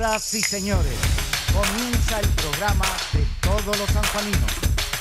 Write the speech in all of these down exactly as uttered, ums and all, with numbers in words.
Señoras y señores, comienza el programa de todos los sanjuaninos.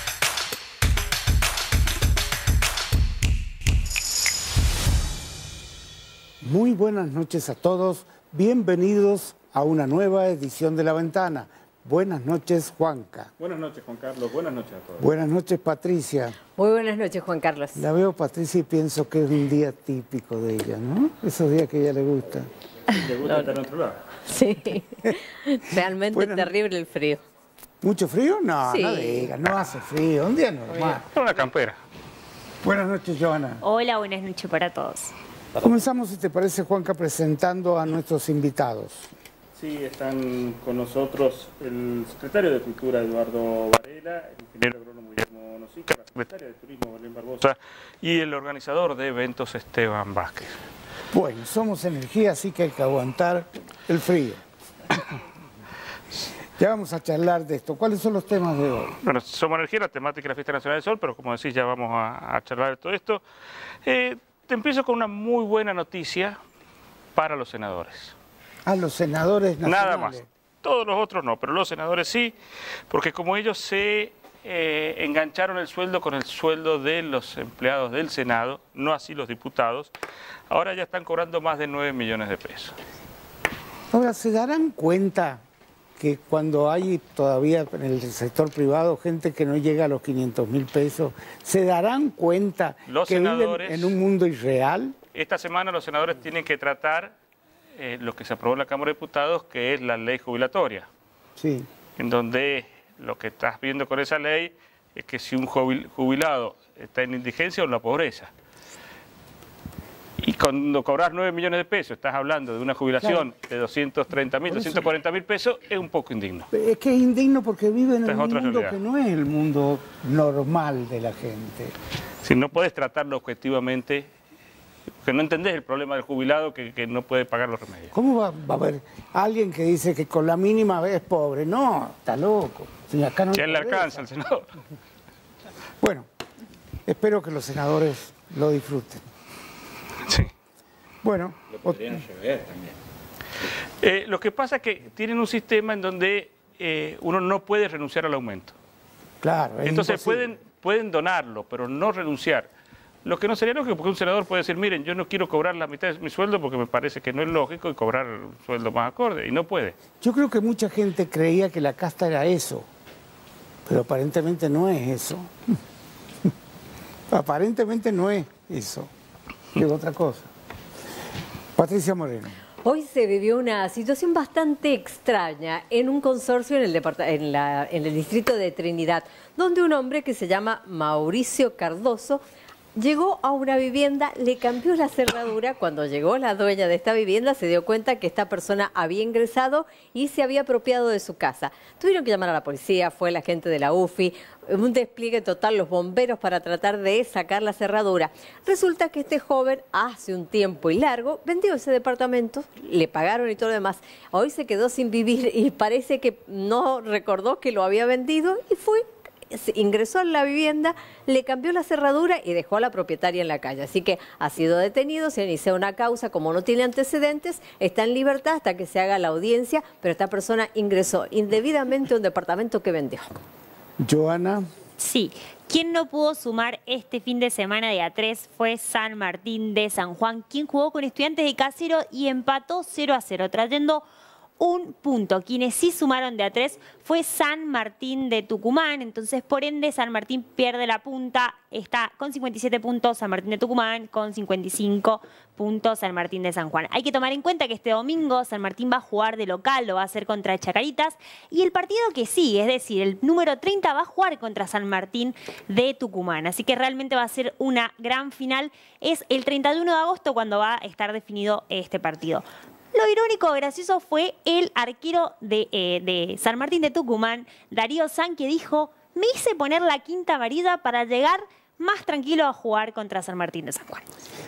Muy buenas noches a todos, bienvenidos a una nueva edición de La Ventana. Buenas noches, Juanca. Buenas noches, Juan Carlos. Buenas noches a todos. Buenas noches, Patricia. Muy buenas noches, Juan Carlos. La veo, Patricia, y pienso que es un día típico de ella, ¿no? Esos días que a ella le gusta. ¿Te gusta estar en otro lado? Sí, realmente Buenas... terrible el frío. ¿Mucho frío? No, sí. no diga, no hace frío, un día normal. Una campera. Buenas noches, Joana. Hola, buenas noches para todos. Comenzamos, si te parece, Juanca, presentando a nuestros invitados. Sí, están con nosotros el secretario de Cultura, Eduardo Varela, el ingeniero agrónomo Guillermo Nocica, la secretaria de Turismo, Belén Barbosa, y el organizador de eventos, Esteban Vázquez. Bueno, somos energía, así que hay que aguantar el frío. Ya vamos a charlar de esto. ¿Cuáles son los temas de hoy? Bueno, Somos Energía, la temática de la Fiesta Nacional del Sol, pero como decís, ya vamos a, a charlar de todo esto. Eh, te empiezo con una muy buena noticia para los senadores. A los senadores nacionales. Nada más. Todos los otros no, pero los senadores sí, porque como ellos se eh, engancharon el sueldo con el sueldo de los empleados del Senado, no así los diputados, ahora ya están cobrando más de nueve millones de pesos. Ahora, ¿se darán cuenta que cuando hay todavía en el sector privado gente que no llega a los quinientos mil pesos, se darán cuenta los que senadores, viven en un mundo irreal? Esta semana los senadores tienen que tratar eh, lo que se aprobó en la Cámara de Diputados, que es la ley jubilatoria. Sí. En donde lo que estás viendo con esa ley es que si un jubilado está en indigencia o en la pobreza, y cuando cobras nueve millones de pesos, estás hablando de una jubilación claro. de doscientos treinta mil, doscientos cuarenta mil pesos, es un poco indigno. Es que es indigno porque viven en un mundo realidad. que no es el mundo normal de la gente. Si no puedes tratarlo objetivamente, que no entendés el problema del jubilado que, que no puede pagar los remedios. ¿Cómo va, va a haber alguien que dice que con la mínima es pobre? No, está loco. Si acá no ya le alcanza al senador. Bueno, espero que los senadores lo disfruten. Sí. Bueno. Lo podrían llevar también. Eh, lo que pasa es que tienen un sistema en donde eh, uno no puede renunciar al aumento. Claro, es Entonces imposible. pueden, pueden donarlo, pero no renunciar. Lo que no sería lógico, porque un senador puede decir, miren, yo no quiero cobrar la mitad de mi sueldo porque me parece que no es lógico y cobrar un sueldo más acorde, y no puede. Yo creo que mucha gente creía que la casta era eso, pero aparentemente no es eso. Aparentemente no es eso. Es otra cosa. Patricia Moreno. Hoy se vivió una situación bastante extraña en un consorcio en el, en, la, en el distrito de Trinidad, donde un hombre que se llama Mauricio Cardoso llegó a una vivienda, le cambió la cerradura. Cuando llegó la dueña de esta vivienda se dio cuenta que esta persona había ingresado y se había apropiado de su casa. Tuvieron que llamar a la policía, fue la gente de la U F I, un despliegue total, los bomberos para tratar de sacar la cerradura. Resulta que este joven hace un tiempo y largo vendió ese departamento, le pagaron y todo lo demás. Hoy se quedó sin vivir y parece que no recordó que lo había vendido y fue... ingresó en la vivienda, le cambió la cerradura y dejó a la propietaria en la calle. Así que ha sido detenido, se inició una causa, como no tiene antecedentes, está en libertad hasta que se haga la audiencia, pero esta persona ingresó indebidamente a un departamento que vendió. Joana. Sí, quien no pudo sumar este fin de semana de A tres fue San Martín de San Juan, quien jugó con Estudiantes de Caseros y empató cero a cero, trayendo un punto. Quienes sí sumaron de A tres fue San Martín de Tucumán, entonces por ende San Martín pierde la punta, está con cincuenta y siete puntos San Martín de Tucumán, con cincuenta y cinco puntos San Martín de San Juan. Hay que tomar en cuenta que este domingo San Martín va a jugar de local, lo va a hacer contra Chacaritas, y el partido que sigue, es decir, el número treinta va a jugar contra San Martín de Tucumán, así que realmente va a ser una gran final. Es el treinta y uno de agosto cuando va a estar definido este partido. Lo irónico, gracioso fue el arquero de, eh, de San Martín de Tucumán, Darío San, que dijo, me hice poner la quinta varida para llegar más tranquilo a jugar contra San Martín de San Juan.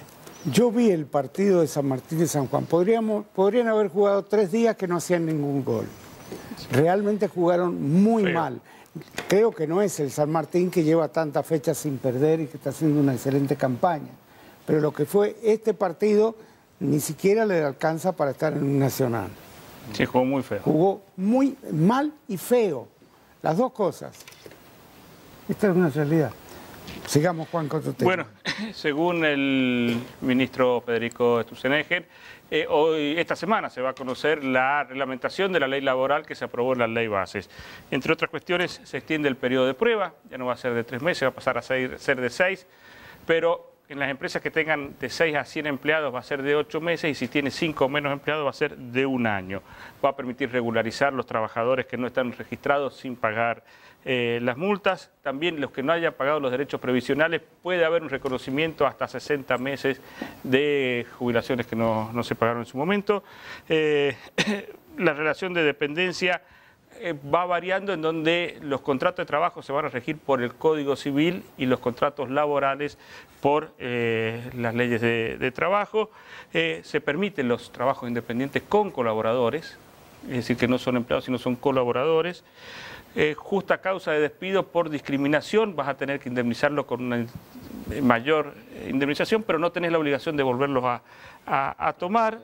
Yo vi el partido de San Martín de San Juan. Podríamos, podrían haber jugado tres días que no hacían ningún gol. Realmente jugaron muy Feo. mal. Creo que no es el San Martín que lleva tantas fechas sin perder y que está haciendo una excelente campaña. Pero lo que fue este partido ni siquiera le alcanza para estar en un nacional. Sí, jugó muy feo. Jugó muy mal y feo. Las dos cosas. Esta es una realidad. Sigamos, Juan, con tu tema. Bueno, según el ministro Federico Sturzenegger, eh, hoy, esta semana se va a conocer la reglamentación de la ley laboral que se aprobó en la ley bases. Entre otras cuestiones, se extiende el periodo de prueba, ya no va a ser de tres meses, va a pasar a ser, ser de seis, pero en las empresas que tengan de seis a cien empleados va a ser de ocho meses y si tiene cinco o menos empleados va a ser de un año. Va a permitir regularizar los trabajadores que no están registrados sin pagar eh, las multas. También los que no hayan pagado los derechos previsionales, puede haber un reconocimiento hasta sesenta meses de jubilaciones que no, no se pagaron en su momento. Eh, la relación de dependencia Eh, va variando, en donde los contratos de trabajo se van a regir por el Código Civil y los contratos laborales por eh, las leyes de, de trabajo. Eh, se permiten los trabajos independientes con colaboradores, es decir, que no son empleados sino son colaboradores. Eh, justa causa de despido por discriminación, vas a tener que indemnizarlo con una mayor indemnización, pero no tenés la obligación de volverlos a, a, a tomar.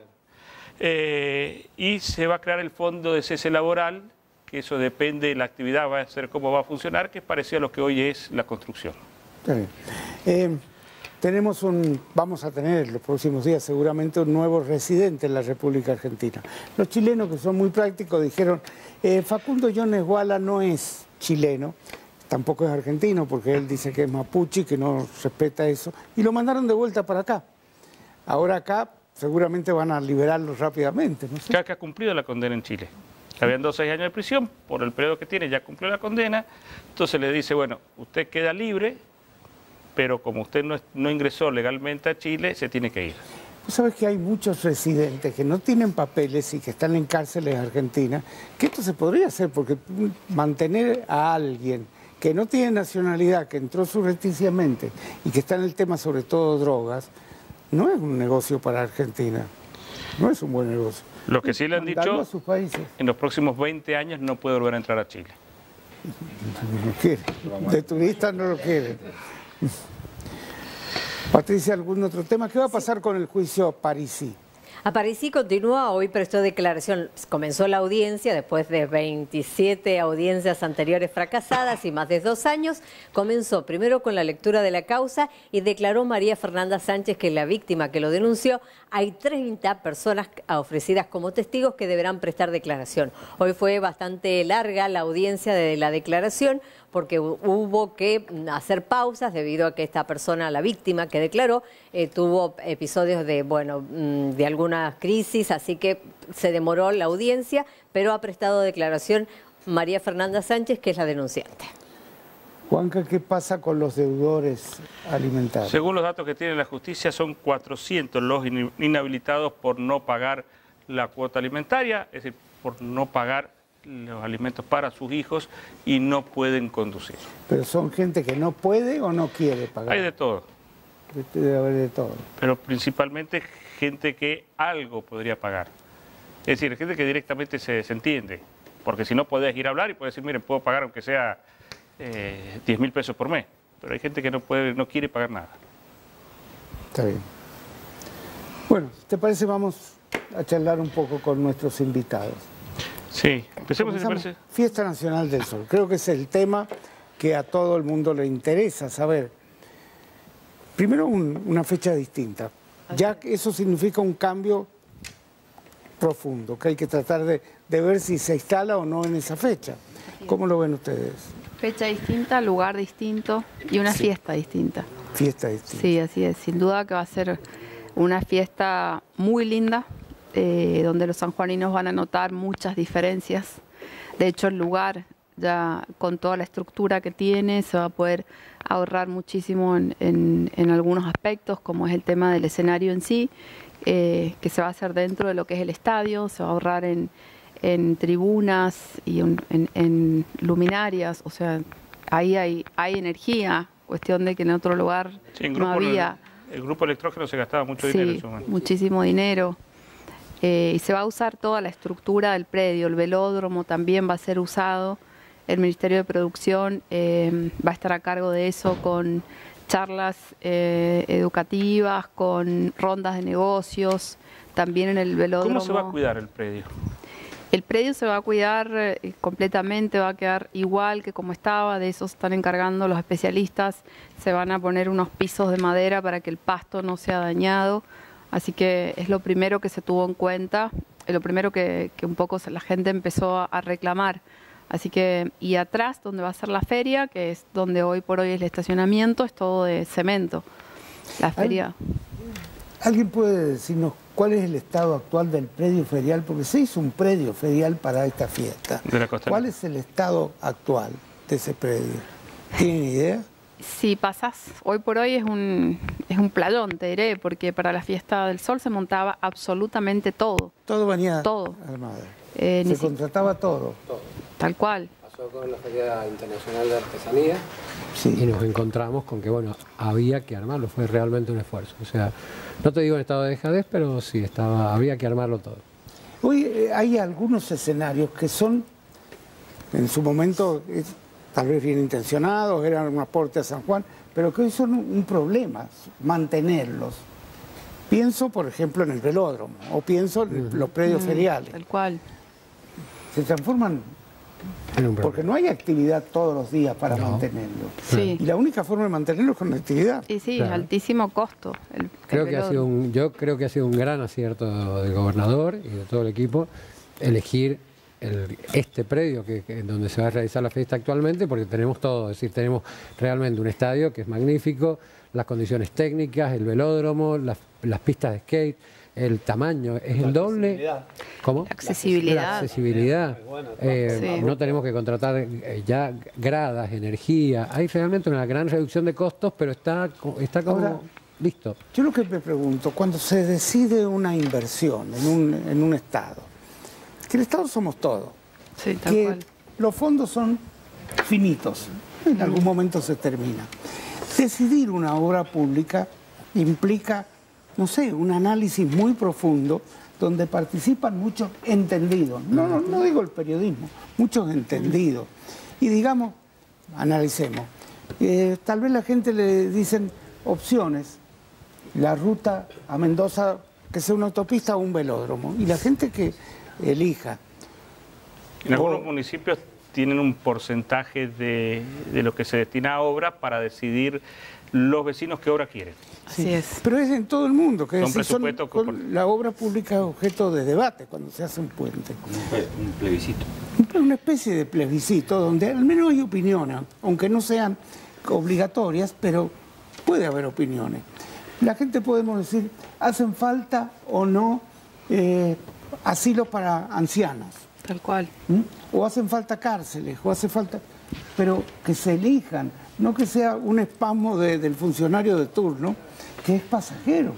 Eh, y se va a crear el fondo de cese laboral, que eso depende de la actividad, va a ser cómo va a funcionar, que es parecido a lo que hoy es la construcción. Está bien. Eh, tenemos un, vamos a tener en los próximos días seguramente un nuevo residente en la República Argentina. Los chilenos, que son muy prácticos, dijeron, eh, Facundo Yones Guala no es chileno, tampoco es argentino, porque él dice que es mapuche, que no respeta eso, y lo mandaron de vuelta para acá. Ahora acá seguramente van a liberarlo rápidamente, ¿no sé? Ya que ha cumplido la condena en Chile. Le habían dado seis años de prisión, por el periodo que tiene ya cumplió la condena, entonces le dice, bueno, usted queda libre, pero como usted no, no ingresó legalmente a Chile, se tiene que ir. Tú sabes que hay muchos residentes que no tienen papeles y que están en cárceles argentinas, que esto se podría hacer, porque mantener a alguien que no tiene nacionalidad, que entró surrepticiamente y que está en el tema sobre todo drogas, no es un negocio para Argentina, no es un buen negocio. Lo que sí le han dicho, a sus países. en los próximos veinte años no puede volver a entrar a Chile. No lo quiere. De turista no lo quiere. Patricia, ¿algún otro tema? ¿Qué va a pasar con el juicio Parisi? A Parisi continúa, hoy prestó declaración, comenzó la audiencia después de veintisiete audiencias anteriores fracasadas y más de dos años, comenzó primero con la lectura de la causa y declaró María Fernanda Sánchez, que es la víctima que lo denunció. Hay treinta personas ofrecidas como testigos que deberán prestar declaración. Hoy fue bastante larga la audiencia de la declaración porque hubo que hacer pausas debido a que esta persona, la víctima que declaró, eh, tuvo episodios de, bueno, de alguna crisis, así que se demoró la audiencia, pero ha prestado declaración María Fernanda Sánchez, que es la denunciante. Juanca, ¿qué pasa con los deudores alimentarios? Según los datos que tiene la justicia, son cuatrocientos los inhabilitados por no pagar la cuota alimentaria, es decir, por no pagar los alimentos para sus hijos y no pueden conducir. ¿Pero son gente que no puede o no quiere pagar? Hay de todo. Debe haber de todo. Pero principalmente gente que algo podría pagar. Es decir, gente que directamente se, se entiende, porque si no podés ir a hablar y podés decir, miren, puedo pagar aunque sea eh, diez mil pesos por mes, pero hay gente que no puede, no quiere pagar nada. Está bien. Bueno, ¿te parece? Vamos a charlar un poco con nuestros invitados. Sí, empecemos, si te parece. Fiesta Nacional del Sol. Creo que es el tema que a todo el mundo le interesa saber. Primero, un, una fecha distinta. Ya que eso significa un cambio profundo, que hay que tratar de, de ver si se instala o no en esa fecha. ¿Cómo lo ven ustedes? Fecha distinta, lugar distinto y una sí. fiesta distinta. Fiesta distinta. Sí, así es. Sin duda que va a ser una fiesta muy linda, eh, donde los sanjuaninos van a notar muchas diferencias. De hecho, el lugar, ya con toda la estructura que tiene, se va a poder ahorrar muchísimo en, en, en algunos aspectos, como es el tema del escenario en sí, eh, que se va a hacer dentro de lo que es el estadio, se va a ahorrar en, en tribunas y en, en, en luminarias, o sea, ahí hay, hay energía, cuestión de que en otro lugar sí, en no grupo, había. El, el grupo electrógeno se gastaba mucho sí, dinero en su momento. Muchísimo dinero. Eh, y se va a usar toda la estructura del predio, el velódromo también va a ser usado. El Ministerio de Producción eh, va a estar a cargo de eso con charlas eh, educativas, con rondas de negocios, también en el velódromo. ¿Cómo se va a cuidar el predio? el predio se va a cuidar eh, completamente, va a quedar igual que como estaba, de eso se están encargando los especialistas, se van a poner unos pisos de madera para que el pasto no sea dañado, así que es lo primero que se tuvo en cuenta, es lo primero que, que un poco la gente empezó a, a reclamar. Así que, y atrás, donde va a ser la feria, que es donde hoy por hoy es el estacionamiento, es todo de cemento. La feria. ¿Alguien puede decirnos cuál es el estado actual del predio ferial? Porque se hizo un predio ferial para esta fiesta. De la Costanera. ¿Cuál es el estado actual de ese predio? ¿Tienen idea? Si pasás, hoy por hoy es un, es un playón, te diré, porque para la fiesta del sol se montaba absolutamente todo. Todo venía Todo. armado. Eh, Se ni si- contrataba todo. Tal cual. Pasó con la Feria Internacional de Artesanía. Sí. Y nos encontramos con que, bueno, había que armarlo, fue realmente un esfuerzo. O sea, no te digo en estado de dejadez, pero sí, estaba, había que armarlo todo. Hoy eh, hay algunos escenarios que son, en su momento, eh, tal vez bien intencionados, eran un aporte a San Juan, pero que hoy son un, un problema mantenerlos. Pienso, por ejemplo, en el velódromo, o pienso en los predios Mm, feriales. Tal cual. Se transforman, Era un porque problema. no hay actividad todos los días para No. mantenerlo. Sí. Y la única forma de mantenerlo es con actividad. Y sí, Claro. altísimo costo. El, Creo el que ha sido velódromo. un, yo creo que ha sido un gran acierto del gobernador y de todo el equipo elegir el- este predio que, que- donde se va a realizar la fiesta actualmente, porque tenemos todo, es decir, tenemos realmente un estadio que es magnífico, las condiciones técnicas, el velódromo, las, las pistas de skate, el tamaño, es el doble. ¿Cómo? La accesibilidad. La accesibilidad. Eh, Sí. No tenemos que contratar eh, ya gradas, energía. Hay realmente una gran reducción de costos, pero está, co- está como Ahora, listo. Yo lo que me pregunto, cuando se decide una inversión en un, en un Estado, que el Estado somos todos, Sí, tal que cual. los fondos son finitos, en algún momento se termina. Decidir una obra pública implica, no sé, un análisis muy profundo donde participan muchos entendidos, no, no, no digo el periodismo, muchos entendidos. Y digamos, analicemos, eh, tal vez la gente le dicen opciones, la ruta a Mendoza, que sea una autopista o un velódromo, y la gente que elija. En algunos O- municipios tienen un porcentaje de, de lo que se destina a obra para decidir los vecinos qué obra quieren. Así es. Pero es en todo el mundo, que Son es decir, son- presupuestos con- por- la obra pública es objeto de debate cuando se hace un puente. Un plebiscito. Una especie de plebiscito donde al menos hay opiniones, aunque no sean obligatorias, pero puede haber opiniones. La gente podemos decir, ¿hacen falta o no eh, asilos para ancianos? Tal cual. ¿Mm? O hacen falta cárceles, o hace falta... Pero que se elijan, no que sea un espasmo de- del funcionario de turno, que es pasajero.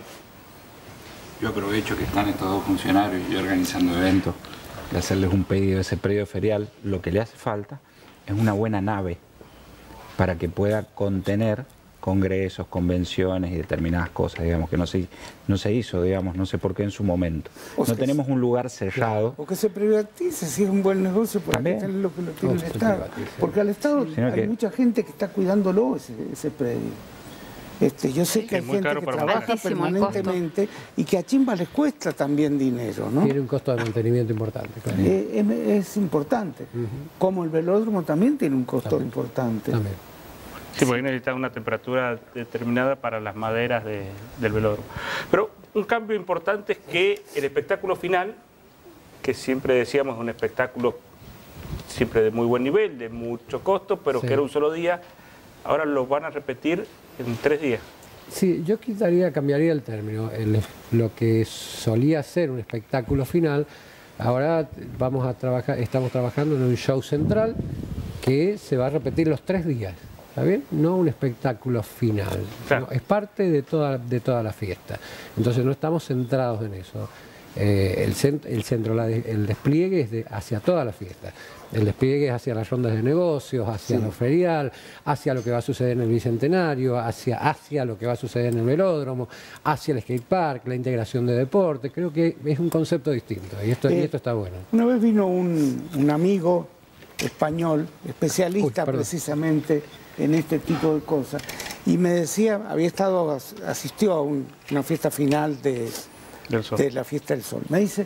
Yo aprovecho que están estos dos funcionarios y yo organizando eventos, de hacerles un pedido de ese predio ferial. Lo que le hace falta es una buena nave para que pueda contener congresos, convenciones y determinadas cosas, digamos, que no se, no se hizo, digamos, no sé por qué en su momento. O No sea, tenemos un lugar cerrado. O que se privatice, si es un buen negocio, para También. tener lo que lo tiene O el se Estado. privatice. Porque al Estado Sino hay que- mucha gente que está cuidándolo, ese, ese predio. Este, yo sé que hay es muy gente caro que para trabaja Altísimo el costo. permanentemente y que a Chimba les cuesta también dinero, ¿no? Tiene un costo de mantenimiento importante. claro. Eh, es, es importante. Como el velódromo también tiene un costo También. importante. También. Sí, porque necesitas una temperatura determinada para las maderas de- del velódromo. Pero un cambio importante es que el espectáculo final, que siempre decíamos es un espectáculo siempre de muy buen nivel, de mucho costo, pero Sí. que era un solo día, ahora lo van a repetir en tres días. Sí, yo quitaría, cambiaría el término. El- lo que solía ser un espectáculo final, ahora vamos a trabajar, estamos trabajando en un show central que se va a repetir los tres días. ¿Está bien? No un espectáculo final. Claro. No, es parte de toda, de toda la fiesta. Entonces no estamos centrados en eso. Eh, el, cent- el centro, la de- el despliegue es de, hacia toda la fiesta. El despliegue es hacia las rondas de negocios, hacia lo ferial, hacia lo que va a suceder en el Bicentenario, hacia, hacia lo que va a suceder en el velódromo, hacia el skate park, la integración de deporte. Creo que es un concepto distinto y esto, y Eh, esto está bueno. Una vez vino un, un amigo español, especialista Uy, perdón. precisamente en este tipo de cosas, y me decía, había estado, as- asistió a un- una fiesta final de, Del sol. de la fiesta del sol. Me dice,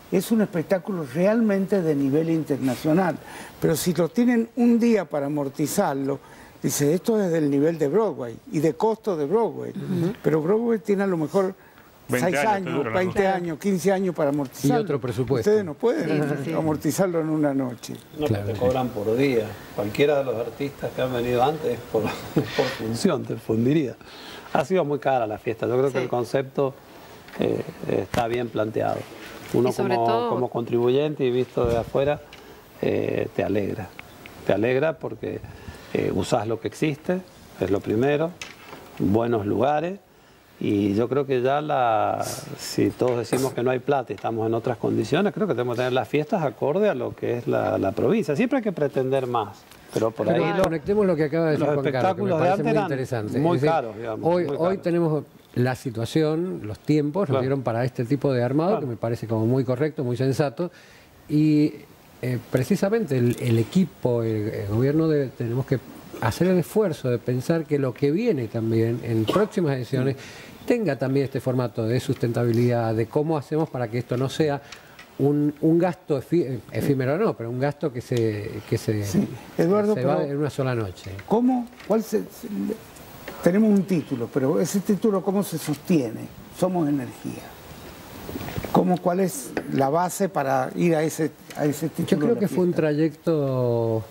es un espectáculo realmente de nivel internacional. Pero si lo tienen un día para amortizarlo, dice, esto es del nivel de Broadway y de costo de Broadway. Uh-huh. Pero Broadway tiene a lo mejor seis años, veinte años, quince años para amortizarlo. Y otro presupuesto. Ustedes no pueden sí, sí, sí. amortizarlo en una noche. No, claro, te cobran por día. Cualquiera de los artistas que han venido antes por, por función, te fundiría. Ha sido muy cara la fiesta. Yo creo sí. que el concepto eh, está bien planteado. Uno como, todo... como contribuyente y visto de afuera, eh, te alegra. Te alegra porque eh, usás lo que existe, es lo primero, buenos lugares. Y yo creo que ya la, si todos decimos que no hay plata y estamos en otras condiciones, creo que tenemos que tener las fiestas acorde a lo que es la, la provincia. Siempre hay que pretender más. Pero por pero ahí lo, conectemos lo que acaba de decir los Juan espectáculos Carlos, que me de parece antes muy interesante. Muy decir, caros, digamos. Hoy, muy hoy caros. tenemos la situación, los tiempos claro. nos dieron para este tipo de armado, claro. que me parece como muy correcto, muy sensato. Y eh, precisamente el, el equipo, el, el gobierno, de, tenemos que hacer el esfuerzo de pensar que lo que viene también en próximas ediciones tenga también este formato de sustentabilidad, de cómo hacemos para que esto no sea un, un gasto efí, efímero, no, pero un gasto que se, que se, sí. Eduardo, se va en una sola noche. ¿Cómo? ¿Cuál se, se, tenemos un título, pero ese título ¿cómo se sostiene? Somos energía. ¿Cómo, ¿Cuál es la base para ir a ese, a ese título? Yo creo que fue un trayecto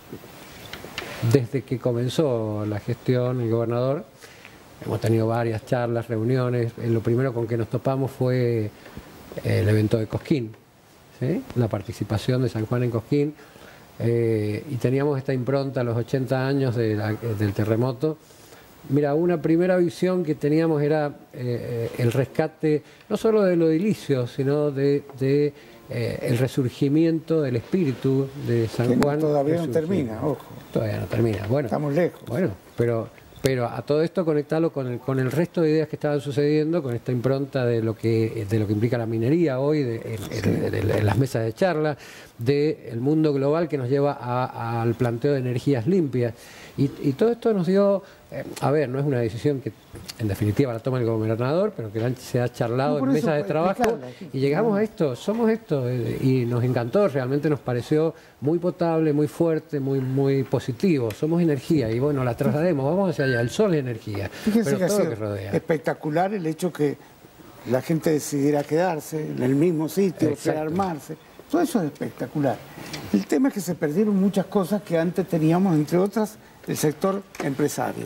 desde que comenzó la gestión, el gobernador. Hemos tenido varias charlas, reuniones. Lo primero con que nos topamos fue el evento de Cosquín, ¿sí? La participación de San Juan en Cosquín. Eh, y teníamos esta impronta a los ochenta años de la, del terremoto. Mira, una primera visión que teníamos era eh, el rescate, no solo de lo edilicio, sino de, de eh, el resurgimiento del espíritu de San que Juan. Todavía no termina, ojo. Todavía no termina. Bueno, estamos lejos. Bueno, pero... Pero a todo esto conectarlo con el, con el resto de ideas que estaban sucediendo, con esta impronta de lo que, de lo que implica la minería hoy, de, en, sí. de, de, de, en las mesas de charla, del mundo global que nos lleva a, al planteo de energías limpias. Y, y todo esto nos dio, eh, a ver, no es una decisión que en definitiva la toma el gobernador, pero que se ha charlado no, en mesas de trabajo y llegamos a esto, somos esto, eh, y nos encantó, realmente nos pareció muy potable, muy fuerte, muy muy positivo, somos energía y bueno, la traslademos, vamos hacia allá, el sol es energía, fíjense pero que todo ha lo que rodea. Espectacular el hecho que la gente decidiera quedarse en el mismo sitio, rearmarse, todo eso es espectacular. El tema es que se perdieron muchas cosas que antes teníamos, entre otras, el sector empresario.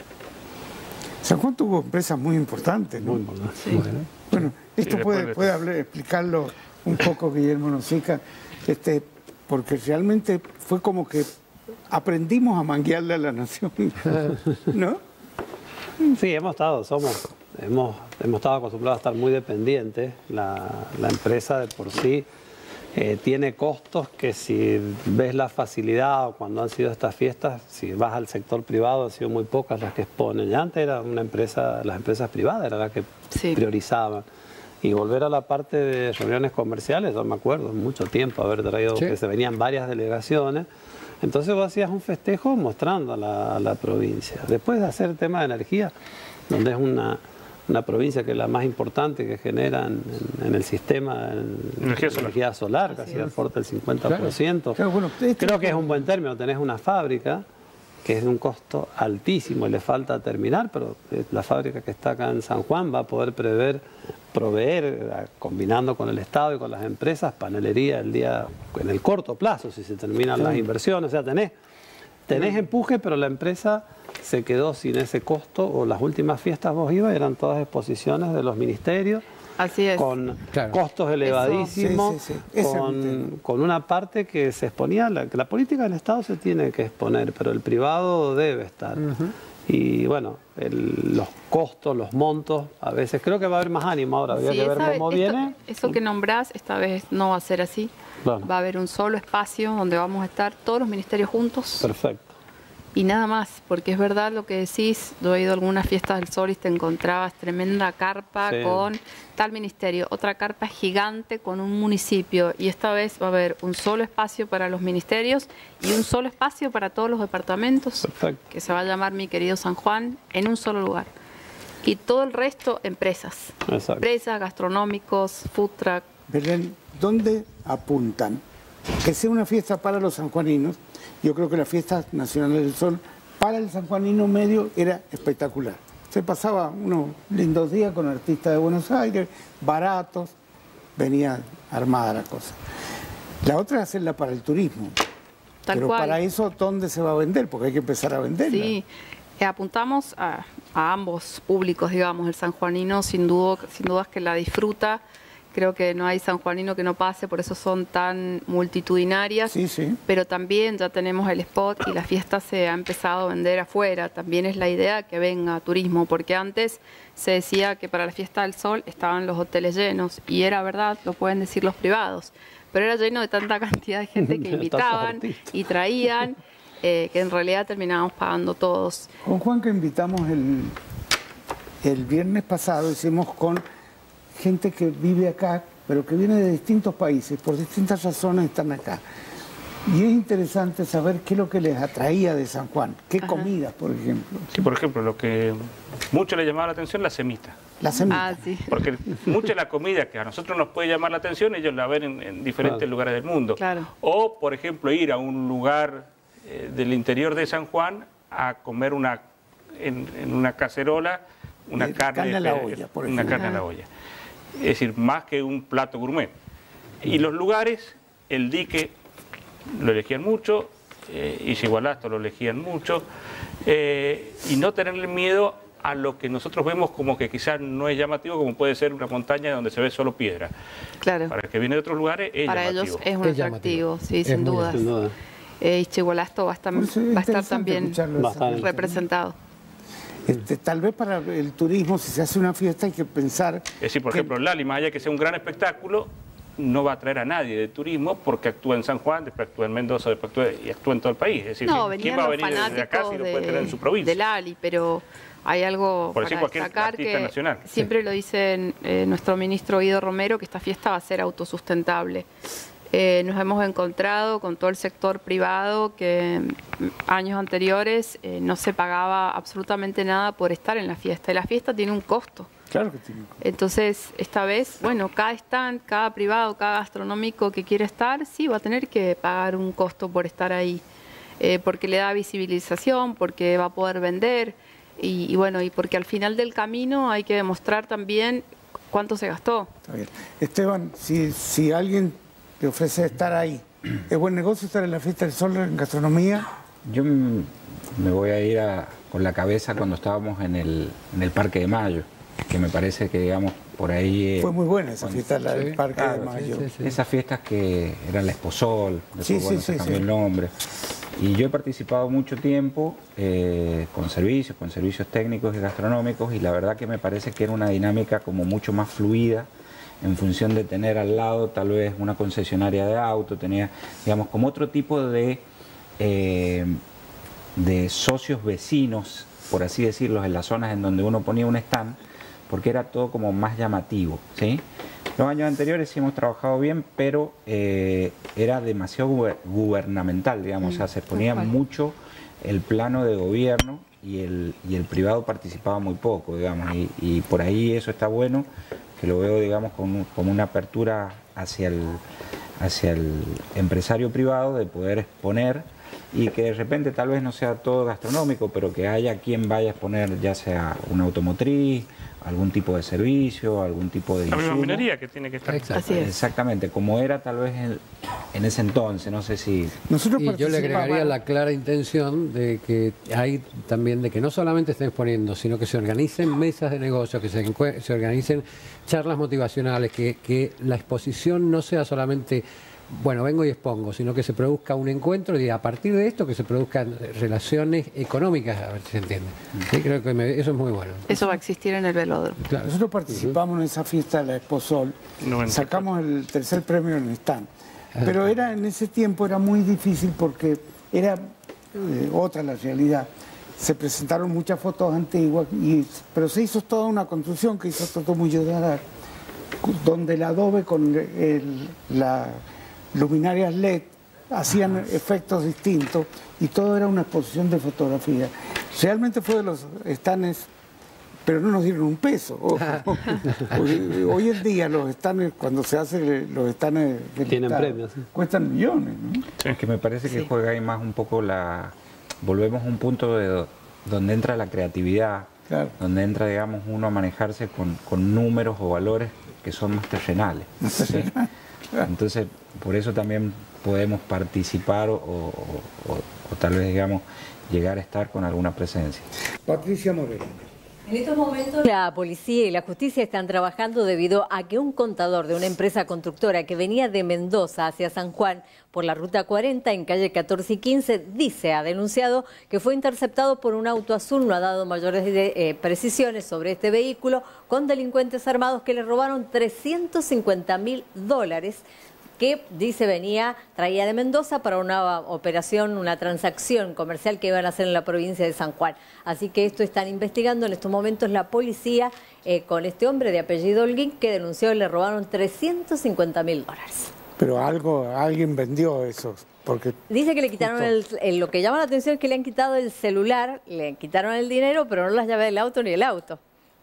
San Juan tuvo empresas muy importantes, ¿no? Muy importantes. Sí. Bueno, bueno, esto sí, puede, puede hablar, explicarlo un poco Guillermo Nocica, este, porque realmente fue como que aprendimos a manguearle a la nación, ¿no? Sí, hemos estado, somos, hemos, hemos estado acostumbrados a estar muy dependientes. La, la empresa de por sí eh, tiene costos que si ves la facilidad o cuando han sido estas fiestas, si vas al sector privado han sido muy pocas las que exponen. Ya antes era una empresa, las empresas privadas eran las que sí. priorizaban. Y volver a la parte de reuniones comerciales, yo me acuerdo, mucho tiempo haber traído, sí. que se venían varias delegaciones. Entonces vos hacías un festejo mostrando a la, a la provincia. Después de hacer el tema de energía, donde es una, una provincia que es la más importante que genera en, en, en el sistema en, energía solar, energía solar casi aporta el cincuenta por ciento. Claro. Claro, bueno, creo que es un buen término. Tenés una fábrica que es de un costo altísimo y le falta terminar, pero la fábrica que está acá en San Juan va a poder prever, proveer, combinando con el Estado y con las empresas, panelería el día, en el corto plazo, si se terminan sí. las inversiones. O sea, tenés, tenés empuje, pero la empresa se quedó sin ese costo, o las últimas fiestas vos ibas, eran todas exposiciones de los ministerios. Así es. Con claro. costos elevadísimos, sí, sí, sí. Con, con una parte que se exponía, la, que la política del Estado se tiene que exponer, pero el privado debe estar. Uh-huh. Y bueno, el, los costos, los montos, a veces creo que va a haber más ánimo ahora, habría sí, que ver vez, cómo esto, viene. Eso que nombrás, esta vez no va a ser así. Bueno. Va a haber un solo espacio donde vamos a estar todos los ministerios juntos. Perfecto. Y nada más, porque es verdad lo que decís, yo he ido a algunas fiestas del Sol y te encontrabas tremenda carpa sí. con tal ministerio, otra carpa gigante con un municipio, y esta vez va a haber un solo espacio para los ministerios y un solo espacio para todos los departamentos, perfecto. Que se va a llamar Mi Querido San Juan, en un solo lugar. Y todo el resto, empresas. Exacto. Empresas, gastronómicos, food truck, Belén, ¿dónde apuntan? Que sea una fiesta para los sanjuaninos. Yo creo que la fiesta nacional del sol para el sanjuanino medio era espectacular. Se pasaba unos lindos días con artistas de Buenos Aires, baratos, venía armada la cosa. La otra es hacerla para el turismo. Tal Pero cual. para eso, ¿dónde se va a vender? Porque hay que empezar a venderla. Sí, eh, apuntamos a, a ambos públicos, digamos. El sanjuanino sin duda, sin dudas que la disfruta. Creo que no hay sanjuanino que no pase, por eso son tan multitudinarias. Sí, sí. Pero también ya tenemos el spot y la fiesta se ha empezado a vender afuera. También es la idea que venga turismo, porque antes se decía que para la fiesta del sol estaban los hoteles llenos, y era verdad, lo pueden decir los privados, pero era lleno de tanta cantidad de gente que Tantos invitaban artistas. y traían, eh, que en realidad terminábamos pagando todos. Con Juan, que invitamos el, el viernes pasado, hicimos con gente que vive acá, pero que viene de distintos países, por distintas razones están acá. Y es interesante saber qué es lo que les atraía de San Juan, qué Ajá. comidas, por ejemplo. Sí, por ejemplo, lo que mucho le llamaba la atención, la semita. La semita. Ah, sí. Porque mucha de la comida que a nosotros nos puede llamar la atención, ellos la ven en, en diferentes Claro. lugares del mundo. Claro. O, por ejemplo, ir a un lugar eh, del interior de San Juan a comer una en, en una cacerola, una Eh, carne, carne a la eh, olla, por una ejemplo. carne a la olla. Es decir, más que un plato gourmet. Y los lugares, el dique lo elegían mucho, eh, Isigualasto lo elegían mucho, eh, y no tenerle miedo a lo que nosotros vemos como que quizás no es llamativo, como puede ser una montaña donde se ve solo piedra. Claro. Para el que viene de otros lugares es Para llamativo. ellos es un Es llamativo. atractivo, sí, Es sin muy dudas. Sin duda. Eh, Ischigualasto va a estar, Por eso es va a estar interesante también escucharlo de esa Bastante. gente. representado. Este, tal vez para el turismo, si se hace una fiesta, hay que pensar... Es decir, por que- ejemplo, Lali, más allá de que sea un gran espectáculo, no va a atraer a nadie de turismo porque actúa en San Juan, después actúa en Mendoza, después actúa y actúa en todo el país. Es decir, No, ¿quién venían va a los venir desde acá fanáticos si lo puede tener en su de, provincia? de Lali, pero hay algo Por para decir cualquier destacar artista que nacional. siempre lo dice eh, nuestro ministro Guido Romero, que esta fiesta va a ser autosustentable. Eh, nos hemos encontrado con todo el sector privado que mm, años anteriores eh, no se pagaba absolutamente nada por estar en la fiesta. Y la fiesta tiene un costo. Claro que tiene. Entonces, esta vez, bueno, cada stand, cada privado, cada gastronómico que quiere estar, sí, va a tener que pagar un costo por estar ahí, eh, porque le da visibilización, porque va a poder vender, y, y bueno, y porque al final del camino hay que demostrar también cuánto se gastó. Está bien. Esteban, si, si alguien te ofrece estar ahí, ¿es buen negocio estar en la Fiesta del Sol en gastronomía? Yo m- me voy a ir a- con la cabeza cuando estábamos en el, en el Parque de Mayo, que me parece que, digamos, por ahí... eh, Fue muy buena esa cuando- fiesta, la del Sí, Parque claro, de Mayo. sí, sí, sí. Esas fiestas que eran la Esposol, después Sí, sí, bueno, se sí, cambió sí. el nombre. Y yo he participado mucho tiempo eh, con servicios, con servicios técnicos y gastronómicos, y la verdad que me parece que era una dinámica como mucho más fluida en función de tener al lado tal vez una concesionaria de auto, tenía, digamos, como otro tipo de, eh, de socios vecinos, por así decirlo, en las zonas en donde uno ponía un stand, porque era todo como más llamativo, ¿sí? Los años anteriores sí hemos trabajado bien, pero eh, era demasiado guber- gubernamental, digamos, o sea, se ponía cual. mucho el plano de gobierno y el, y el privado participaba muy poco, digamos, y, y por ahí eso está bueno, que lo veo, digamos, como, como una apertura hacia el, hacia el empresario privado de poder exponer y que de repente tal vez no sea todo gastronómico, pero que haya quien vaya a exponer ya sea una automotriz, algún tipo de servicio, algún tipo de La misma insumo. minería que tiene que estar. Exacto. Así es. Exactamente, como era tal vez en, en ese entonces, no sé si... Nosotros Y yo le participamos- agregaría la clara intención de que hay también de que no solamente estén exponiendo, sino que se organicen mesas de negocios, que se, encue- se organicen charlas motivacionales, que, que la exposición no sea solamente, bueno, vengo y expongo, sino que se produzca un encuentro y a partir de esto que se produzcan relaciones económicas, a ver si se entiende. Sí, creo que me- eso es muy bueno. Eso va a existir en el velódromo. Claro. Nosotros participamos en esa fiesta de la Esposol, noventa y cuatro. sacamos el tercer premio en el stand. Pero era en ese tiempo era muy difícil porque era eh, otra la realidad. Se presentaron muchas fotos antiguas, y, pero se hizo toda una construcción que hizo Toto Muñoz, donde el adobe con el- la luminarias L E D hacían efectos distintos y todo era una exposición de fotografía. Realmente fue de los stands pero no nos dieron un peso. Ojo. hoy, hoy en día los estanes, cuando se hacen los estanes del tienen Estado, premios, sí. cuestan millones, ¿no? Es que me parece que Sí. juega ahí más un poco la... Volvemos a un punto de do- donde entra la creatividad, Claro. donde entra, digamos, uno a manejarse con, con números o valores que son más terrenales. ¿sí? Entonces, por eso también podemos participar o, o- o- o tal vez, digamos, llegar a estar con alguna presencia. Patricia Moreno. En estos momentos la policía y la justicia están trabajando debido a que un contador de una empresa constructora que venía de Mendoza hacia San Juan por la ruta cuarenta en calle catorce y quince dice, ha denunciado que fue interceptado por un auto azul, no ha dado mayores de, eh, precisiones sobre este vehículo, con delincuentes armados que le robaron trescientos cincuenta mil dólares que dice venía, traía de Mendoza para una operación, una transacción comercial que iban a hacer en la provincia de San Juan. Así que esto están investigando en estos momentos la policía eh, con este hombre de apellido Holguín que denunció que le robaron trescientos cincuenta mil dólares. Pero algo, alguien vendió eso, porque... Dice que le quitaron el, el- lo que llama la atención es que le han quitado el celular, le quitaron el dinero, pero no las llaves del auto ni el auto.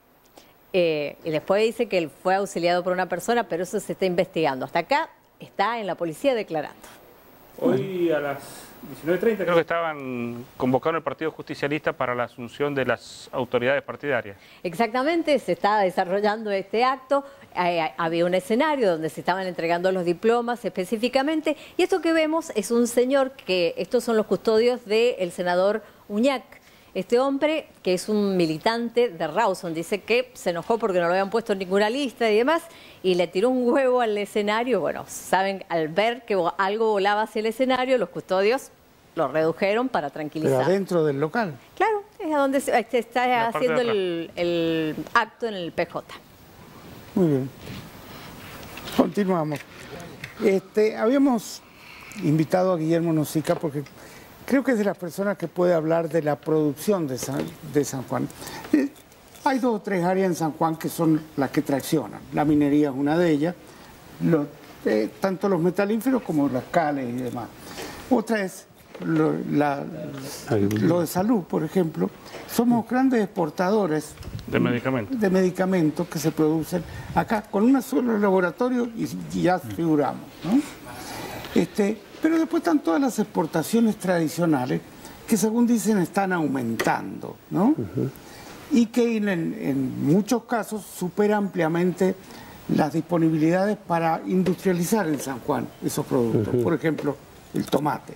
Eh, y después dice que él fue auxiliado por una persona, pero eso se está investigando. Hasta acá está en la policía declarando. Hoy a las diecinueve treinta creo que estaban convocando el Partido Justicialista para la asunción de las autoridades partidarias. Exactamente, se está desarrollando este acto, eh, había un escenario donde se estaban entregando los diplomas específicamente, y esto que vemos es un señor que, estos son los custodios del senador Uñac. Este hombre, que es un militante de Rawson, dice que se enojó porque no lo habían puesto en ninguna lista y demás, y le tiró un huevo al escenario. Bueno, saben, al ver que algo volaba hacia el escenario, los custodios lo redujeron para tranquilizar. Pero adentro del local. Claro, es a donde se, se está la parte haciendo de el, el acto en el P J. Muy bien. Continuamos. Este, habíamos invitado a Guillermo Nocica porque creo que es de las personas que puede hablar de la producción de San, de San Juan. Eh, hay dos o tres áreas en San Juan que son las que traccionan. La minería es una de ellas, lo- eh, tanto los metalíferos como las cales y demás. Otra es lo, la- lo de salud, por ejemplo. Somos grandes exportadores De medicamentos. de medicamentos que se producen acá con un solo laboratorio y, y ya figuramos, ¿no? Este, pero después están todas las exportaciones tradicionales que según dicen están aumentando, ¿no? Y que en, en muchos casos supera ampliamente las disponibilidades para industrializar en San Juan esos productos. Ujú. Por ejemplo, el tomate.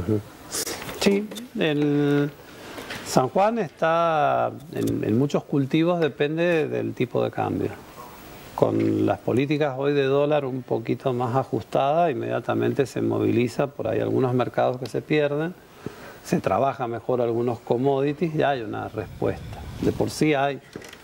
Sí, el San Juan está en, en muchos cultivos, depende del tipo de cambio. Con las políticas hoy de dólar un poquito más ajustadas, inmediatamente se moviliza por ahí algunos mercados que se pierden, se trabaja mejor algunos commodities y hay una respuesta. De por sí hay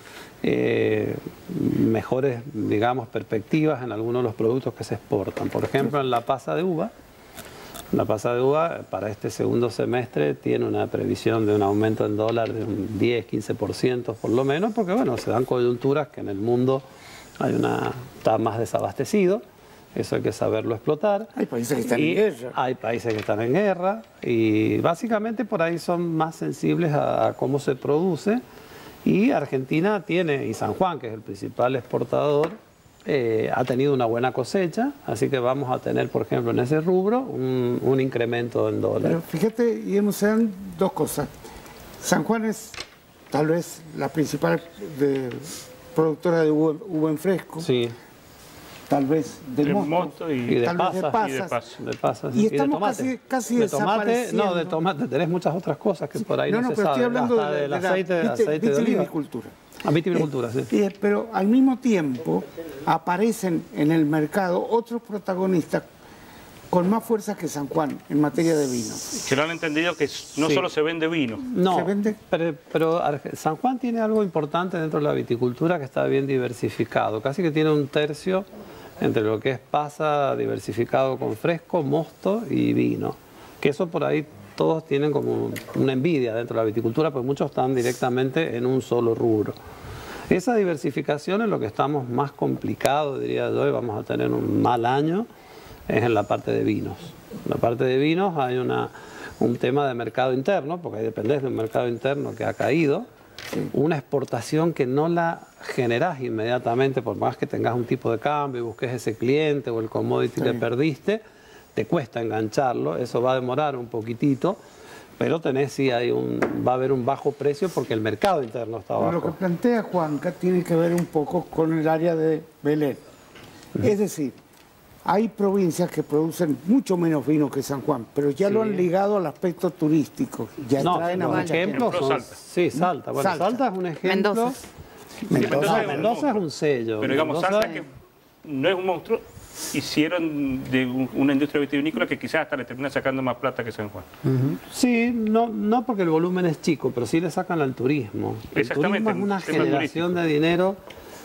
eh, mejores, digamos, perspectivas en algunos de los productos que se exportan. Por ejemplo, en la pasa de uva. La pasa de uva para este segundo semestre tiene una previsión de un aumento en dólar de un diez, quince por ciento por lo menos, porque bueno, se dan coyunturas que en el mundo hay una, está más desabastecido, eso hay que saberlo explotar. Hay países que están Y en guerra. Hay países que están en guerra y básicamente por ahí son más sensibles a, a cómo se produce. Y Argentina tiene, y San Juan, que es el principal exportador, eh, ha tenido una buena cosecha, así que vamos a tener, por ejemplo, en ese rubro un, un incremento en Pero dólares. fíjate, Guillermo, se dan dos cosas. San Juan es tal vez la principal de- productora de uva, uva en fresco, Sí, tal vez de, De mosto, mosto y- y de tal vez de pasas. Y de pasas. paso. de pasas Y y, estamos de tomate. casi- casi de tomate, no, desapareciendo. de tomate, tenés muchas otras cosas que por ahí no, no, no, se pero sabe. estoy hablando hasta de, del de la aceite, vite- aceite de oliva. vitivinicultura. A vitivinicultura, sí. Eh, pero al mismo tiempo aparecen en el mercado otros protagonistas con más fuerza que San Juan en materia de vino. Que lo han entendido que no Sí. solo se vende vino. No, ¿Se vende? pero, pero Arge- San Juan tiene algo importante dentro de la viticultura que está bien diversificado. Casi que tiene un tercio entre lo que es pasa diversificado con fresco, mosto y vino. Que eso por ahí todos tienen como una envidia dentro de la viticultura, porque muchos están directamente en un solo rubro. Esa diversificación es lo que estamos más complicado, diría yo, y vamos a tener un mal año, es en la parte de vinos. En la parte de vinos hay una, un tema de mercado interno, porque ahí depende de un mercado interno que ha caído, sí. una exportación que no la generás inmediatamente, por más que tengas un tipo de cambio y busques ese cliente o el commodity sí. que perdiste, te cuesta engancharlo, eso va a demorar un poquitito, pero tenés sí hay un, va a haber un bajo precio porque el mercado interno está bajo. Lo que plantea Juanca tiene que ver un poco con el área de Belén. Uh-huh. Es decir, hay provincias que producen mucho menos vino que San Juan, pero ya sí. lo han ligado al aspecto turístico. Ya no, traen a por ejemplo, son, Salta. Sí, Salta. Bueno, Salta. Salta es un ejemplo. Mendoza. Mendoza, Mendoza, Mendoza es un sello. Pero digamos, Mendoza, Salta que no es un monstruo, hicieron de una industria vitivinícola que quizás hasta le termina sacando más plata que San Juan. Uh-huh. Sí, no, no porque el volumen es chico, pero sí le sacan al turismo. El turismo es una generación de dinero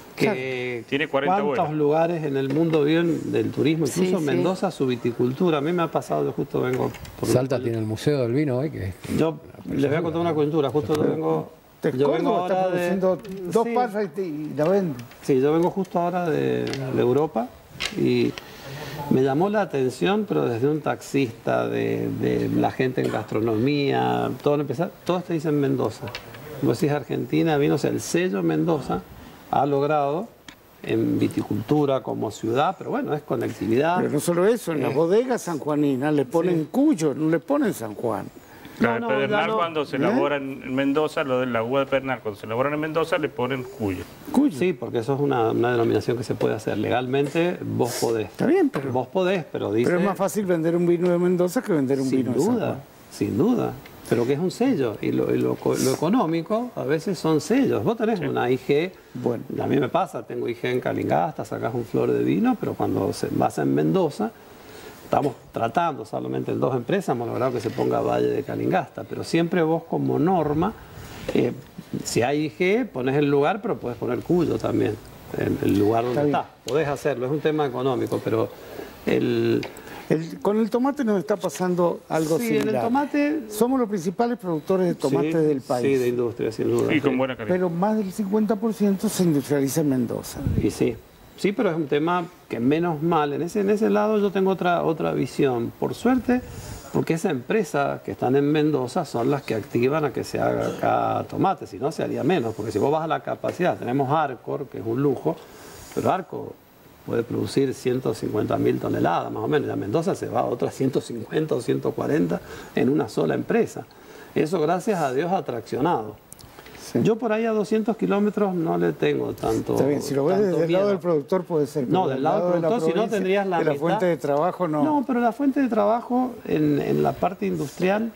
que tiene cuarenta cuántos vuelos. lugares en el mundo viven del turismo, incluso sí, Mendoza, sí. su viticultura. A mí me ha pasado, yo justo vengo... Por Salta tiene el Museo del Vino hoy, que yo les voy a contar una coyuntura, justo yo vengo... Te yo vengo ahora ahora de... dos sí. pasas y, y la venden. Sí, yo vengo justo ahora de, de Europa y me llamó la atención, pero desde un taxista, de, de la gente en gastronomía, todo empezar, todos te dicen Mendoza. Vos decís Argentina, vino, o sea, el sello Mendoza ha logrado en viticultura como ciudad, pero bueno, es conectividad. Pero no solo eso, en eh, las bodegas sanjuaninas le ponen sí. Cuyo, no le ponen San Juan. Claro, no, no, Pedernal no. cuando se ¿Eh? elabora en Mendoza, lo de la uva de Pedernal, cuando se elabora en Mendoza le ponen Cuyo. Cuyo. Sí, porque eso es una, una denominación que se puede hacer legalmente, vos podés. Está bien, pero... Vos podés, pero dice... Pero es más fácil vender un vino de Mendoza que vender un sin vino duda, de San Juan. Sin duda, pero que es un sello, y lo, y lo, lo económico a veces son sellos. Vos tenés sí. una I G, bueno, a mí me pasa, tengo I G en Calingasta, sacás un flor de vino, pero cuando se vas en Mendoza, estamos tratando solamente en dos empresas, hemos logrado que se ponga Valle de Calingasta, pero siempre vos como norma, eh, si hay I G, pones el lugar, pero puedes poner Cuyo también, el, el lugar donde está, está. Podés hacerlo, es un tema económico, pero el... El, con el tomate nos está pasando algo sí, similar. En el tomate... Somos los principales productores de tomate sí, del país. Sí, de industria, sin duda. Y con buena calidad. Pero más del cincuenta por ciento se industrializa en Mendoza. Y sí, sí, pero es un tema que menos mal, en ese, en ese lado yo tengo otra, otra visión. Por suerte, porque esa empresa que están en Mendoza son las que activan a que se haga acá tomate, si no se haría menos, porque si vos vas a la capacidad, tenemos Arcor, que es un lujo, pero Arcor puede producir ciento cincuenta mil toneladas más o menos, y a Mendoza se va a otras ciento cincuenta o ciento cuarenta en una sola empresa. Eso gracias a Dios ha traccionado. Sí. Yo por ahí a doscientos kilómetros no le tengo tanto. Está bien, si lo ves desde el lado del productor puede ser. No, del lado del productor, si no tendrías la de la mitad. fuente de trabajo no. No, pero la fuente de trabajo en, en la parte industrial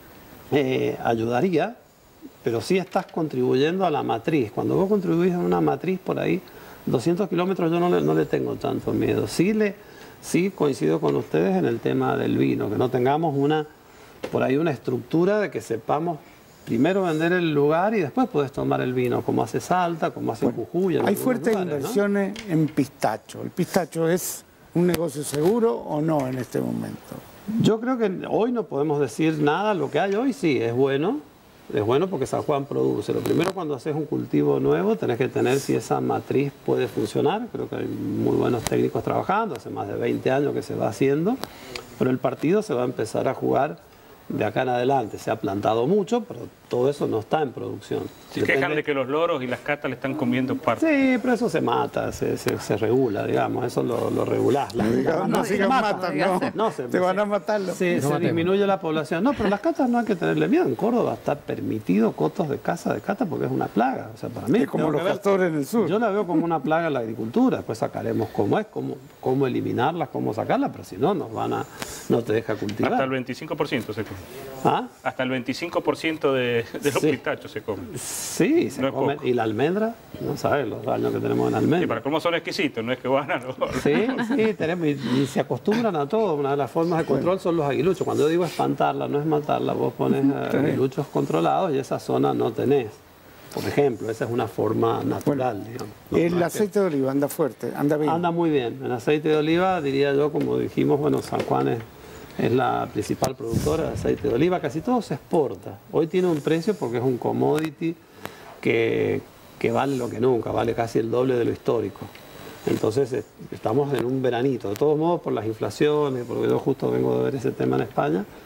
eh, ayudaría, pero sí estás contribuyendo a la matriz. Cuando vos contribuís a una matriz por ahí, doscientos kilómetros yo no le, no le tengo tanto miedo. Sí, le, sí coincido con ustedes en el tema del vino, que no tengamos una por ahí una estructura de que sepamos primero vender el lugar y después puedes tomar el vino, como hace Salta, como hace bueno, Jujuy. Hay fuertes lugares, inversiones ¿no? en pistacho. ¿El pistacho es un negocio seguro o no en este momento? Yo creo que hoy no podemos decir nada. Lo que hay hoy sí es bueno. Es bueno porque San Juan produce. Lo primero, cuando haces un cultivo nuevo, tenés que tener si esa matriz puede funcionar. Creo que hay muy buenos técnicos trabajando, hace más de veinte años que se va haciendo, pero el partido se va a empezar a jugar de acá en adelante. Se ha plantado mucho, pero todo eso no está en producción. Se Depende... quejan de que los loros y las catas le están comiendo parte. Sí, pero eso se mata, se, se, se regula, digamos, eso lo, lo regulás. La, no, no, se matan, no. no se, te van a matarlo. Sí, no se matemos. Disminuye la población. No, pero las catas no hay que tenerle miedo. En Córdoba está permitido cotos de caza de cata porque es una plaga. O sea, para mí es como los castores en el sur. Yo la veo como una plaga en la agricultura. Después sacaremos cómo es, cómo, cómo eliminarlas, cómo sacarlas, pero si no, nos van a, no te deja cultivar. Hasta el veinticinco por ciento se come. ¿Ah? Hasta el veinticinco por ciento de, de los sí. pistachos se comen. Sí, se no comen. Y la almendra, no sabes los daños que tenemos en almendra. Sí, para cómo son exquisitos, no es que van a los... Sí, sí, tenemos, y, y se acostumbran a todo. Una de las formas de control son los aguiluchos. Cuando yo digo espantarla, no es matarla, vos pones aguiluchos controlados y esa zona no tenés. Por ejemplo, esa es una forma natural, bueno, digamos. No, el no aceite que... de oliva anda fuerte, anda bien. Anda muy bien. El aceite de oliva, diría yo, como dijimos, bueno, San Juan es... es la principal productora de aceite de oliva, casi todo se exporta. Hoy tiene un precio porque es un commodity que, que vale lo que nunca, vale casi el doble de lo histórico. Entonces estamos en un veranito, de todos modos por las inflaciones, porque yo justo vengo de ver ese tema en España,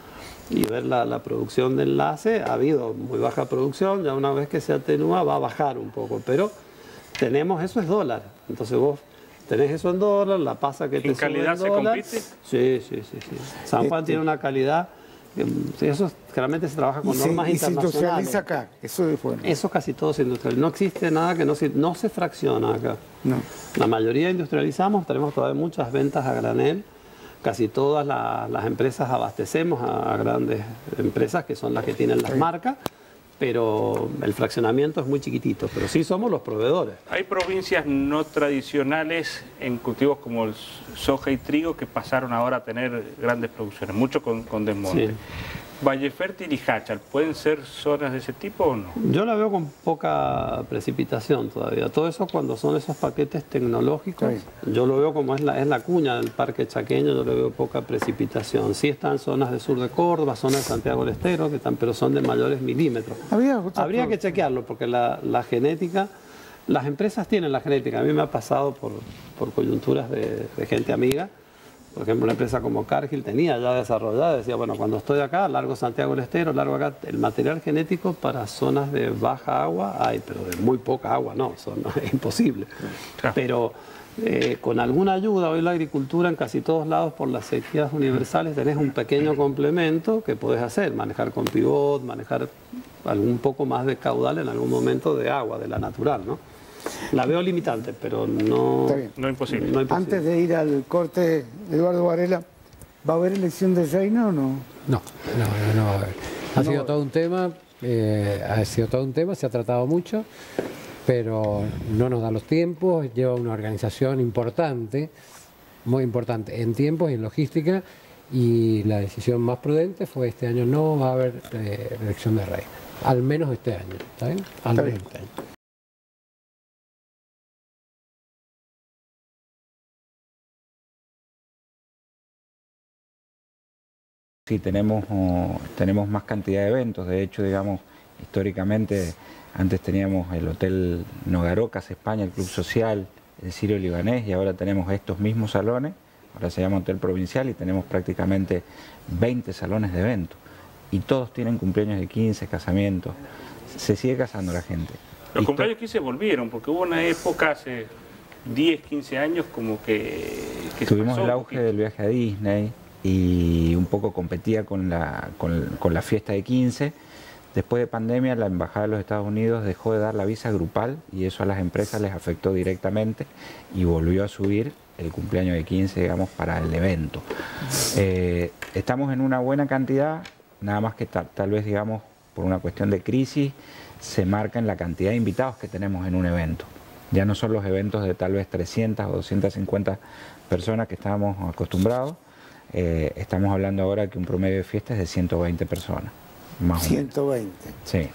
y ver la, la producción de enlace. Ha habido muy baja producción, ya una vez que se atenúa va a bajar un poco, pero tenemos, eso es dólar. Entonces vos tenés eso en dólar, la pasa que te sube en dólar. ¿En calidad se compite? Sí, sí, sí, sí. San Juan este... tiene una calidad, eso generalmente se trabaja con y normas se, internacionales. Y se industrializa acá, eso es bueno. Eso casi todo se industrializa. No existe nada que no se, no se fracciona acá. No. La mayoría industrializamos, tenemos todavía muchas ventas a granel. Casi todas la, las empresas abastecemos a, a grandes empresas que son las que tienen las marcas, pero el fraccionamiento es muy chiquitito, pero sí somos los proveedores. Hay provincias no tradicionales en cultivos como el soja y trigo que pasaron ahora a tener grandes producciones, mucho con, con desmonte. Sí. Valle Fértil y Jáchal, ¿pueden ser zonas de ese tipo o no? Yo la veo con poca precipitación todavía. Todo eso cuando son esos paquetes tecnológicos, sí. Yo lo veo como es la, es la cuña del parque chaqueño, yo le veo poca precipitación. Sí están zonas del sur de Córdoba, zonas de Santiago del Estero, que están, pero son de mayores milímetros. Habría, Habría que chequearlo porque la, la genética, las empresas tienen la genética. A mí me ha pasado por, por coyunturas de, de gente amiga. Por ejemplo, una empresa como Cargill tenía ya desarrollada, decía, bueno, cuando estoy acá, largo Santiago del Estero, largo acá, el material genético para zonas de baja agua hay, pero de muy poca agua no, son, no es imposible. Claro. Pero eh, con alguna ayuda, hoy la agricultura en casi todos lados por las sequías universales tenés un pequeño complemento que podés hacer, manejar con pivot, manejar algún poco más de caudal en algún momento de agua, de la natural, ¿no? La veo limitante, pero no, no, imposible. no imposible. Antes de ir al corte, Eduardo Varela, ¿va a haber elección de reina o no? No, no, no va a haber. Ha no sido todo un tema, eh, ha sido todo un tema, se ha tratado mucho, pero no nos da los tiempos, lleva una organización importante, muy importante en tiempos y en logística, y la decisión más prudente fue este año no va a haber eh, elección de reina, al menos este año, ¿está bien? Al menos este año. Sí, tenemos, oh, tenemos más cantidad de eventos. De hecho, digamos, históricamente, antes teníamos el Hotel Nogarocas, España, el Club Social, el Sirio Libanés, y ahora tenemos estos mismos salones, ahora se llama Hotel Provincial, y tenemos prácticamente veinte salones de eventos. Y todos tienen cumpleaños de quince, casamientos. Se sigue casando la gente. Los Histo cumpleaños quince volvieron, porque hubo una época hace diez, quince años como que... que tuvimos el auge del viaje a Disney, y un poco competía con la, con, con la fiesta de quince. Después de pandemia, la Embajada de los Estados Unidos dejó de dar la visa grupal y eso a las empresas les afectó directamente y volvió a subir el cumpleaños de quince, digamos, para el evento. Eh, estamos en una buena cantidad, nada más que tal, tal vez, digamos, por una cuestión de crisis, se marca en la cantidad de invitados que tenemos en un evento. Ya no son los eventos de tal vez trescientas o doscientas cincuenta personas que estábamos acostumbrados. Eh, estamos hablando ahora que un promedio de fiesta es de ciento veinte personas. Más ciento veinte. Sí.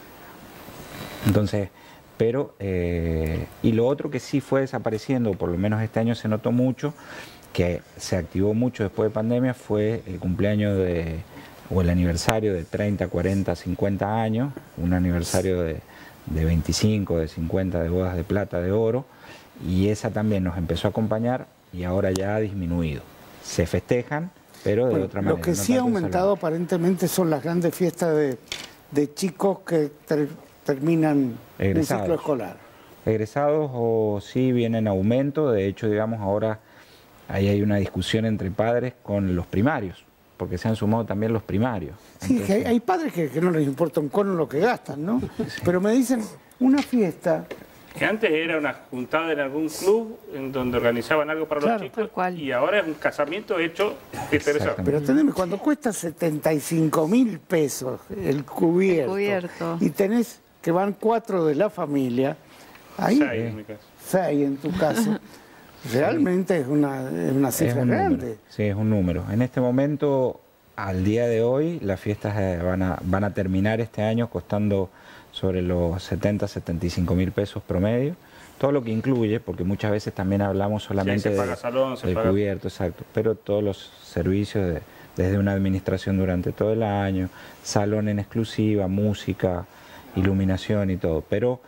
Entonces, pero, eh, y lo otro que sí fue desapareciendo, por lo menos este año se notó mucho, que se activó mucho después de pandemia, fue el cumpleaños de, o el aniversario de treinta, cuarenta, cincuenta años, un aniversario de, de veinticinco, de cincuenta, de bodas de plata, de oro, y esa también nos empezó a acompañar y ahora ya ha disminuido. Se festejan, pero de bueno, otra manera. Lo que no sí ha aumentado aparentemente son las grandes fiestas de, de chicos que ter, terminan el ciclo escolar. Egresados o sí vienen en aumento, de hecho, digamos, ahora ahí hay una discusión entre padres con los primarios, porque se han sumado también los primarios. Sí, entonces, que hay, hay padres que, que no les importa un cono lo que gastan, ¿no? Sí. Pero me dicen, una fiesta... Que antes era una juntada en algún club en donde organizaban algo para claro, los chicos y ahora es un casamiento hecho interesante. Pero atendeme, cuando cuesta setenta y cinco mil pesos el cubierto, el cubierto y tenés que van cuatro de la familia, ahí seis en, mi caso. seis en tu caso, realmente es una, es una cifra es grande. Número. Sí, es un número. En este momento, al día de hoy, las fiestas van a, van a terminar este año costando sobre los setenta, setenta y cinco mil pesos promedio, todo lo que incluye, porque muchas veces también hablamos solamente sí, se paga de, salón, se de paga... cubierto, exacto, pero todos los servicios de, desde una administración durante todo el año, salón en exclusiva, música, iluminación y todo, pero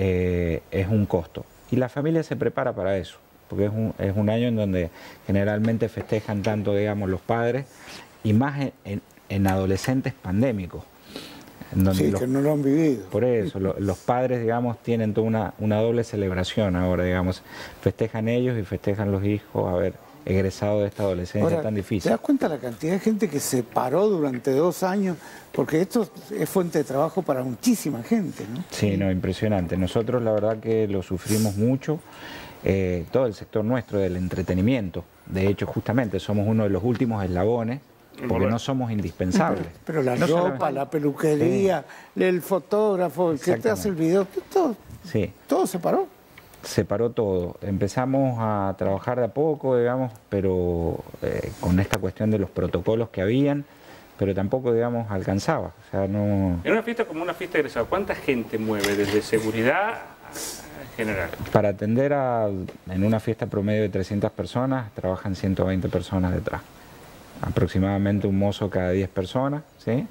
eh, es un costo. Y la familia se prepara para eso, porque es un, es un año en donde generalmente festejan tanto, digamos, los padres, y más en, en en adolescentes pandémicos. En donde sí, los, que no lo han vivido. Por eso, lo, los padres, digamos, tienen toda una, una doble celebración ahora, digamos. Festejan ellos y festejan los hijos haber egresado de esta adolescencia Ahora, tan difícil. ¿te das cuenta la cantidad de gente que se paró durante dos años? Porque esto es fuente de trabajo para muchísima gente, ¿no? Sí, no, impresionante. Nosotros la verdad que lo sufrimos mucho, eh, todo el sector nuestro del entretenimiento. De hecho, justamente somos uno de los últimos eslabones, porque no somos indispensables. Pero la no ropa, solamente... la peluquería, sí. el fotógrafo, el que te hace el video, todo, sí. todo se paró. Se paró todo. Empezamos a trabajar de a poco, digamos, pero eh, con esta cuestión de los protocolos que habían, pero tampoco, digamos, alcanzaba. O sea, no... En una fiesta como una fiesta de egresado, ¿cuánta gente mueve desde seguridad a general? Para atender a, en una fiesta promedio de trescientas personas, trabajan ciento veinte personas detrás. Aproximadamente un mozo cada diez personas, ¿sí?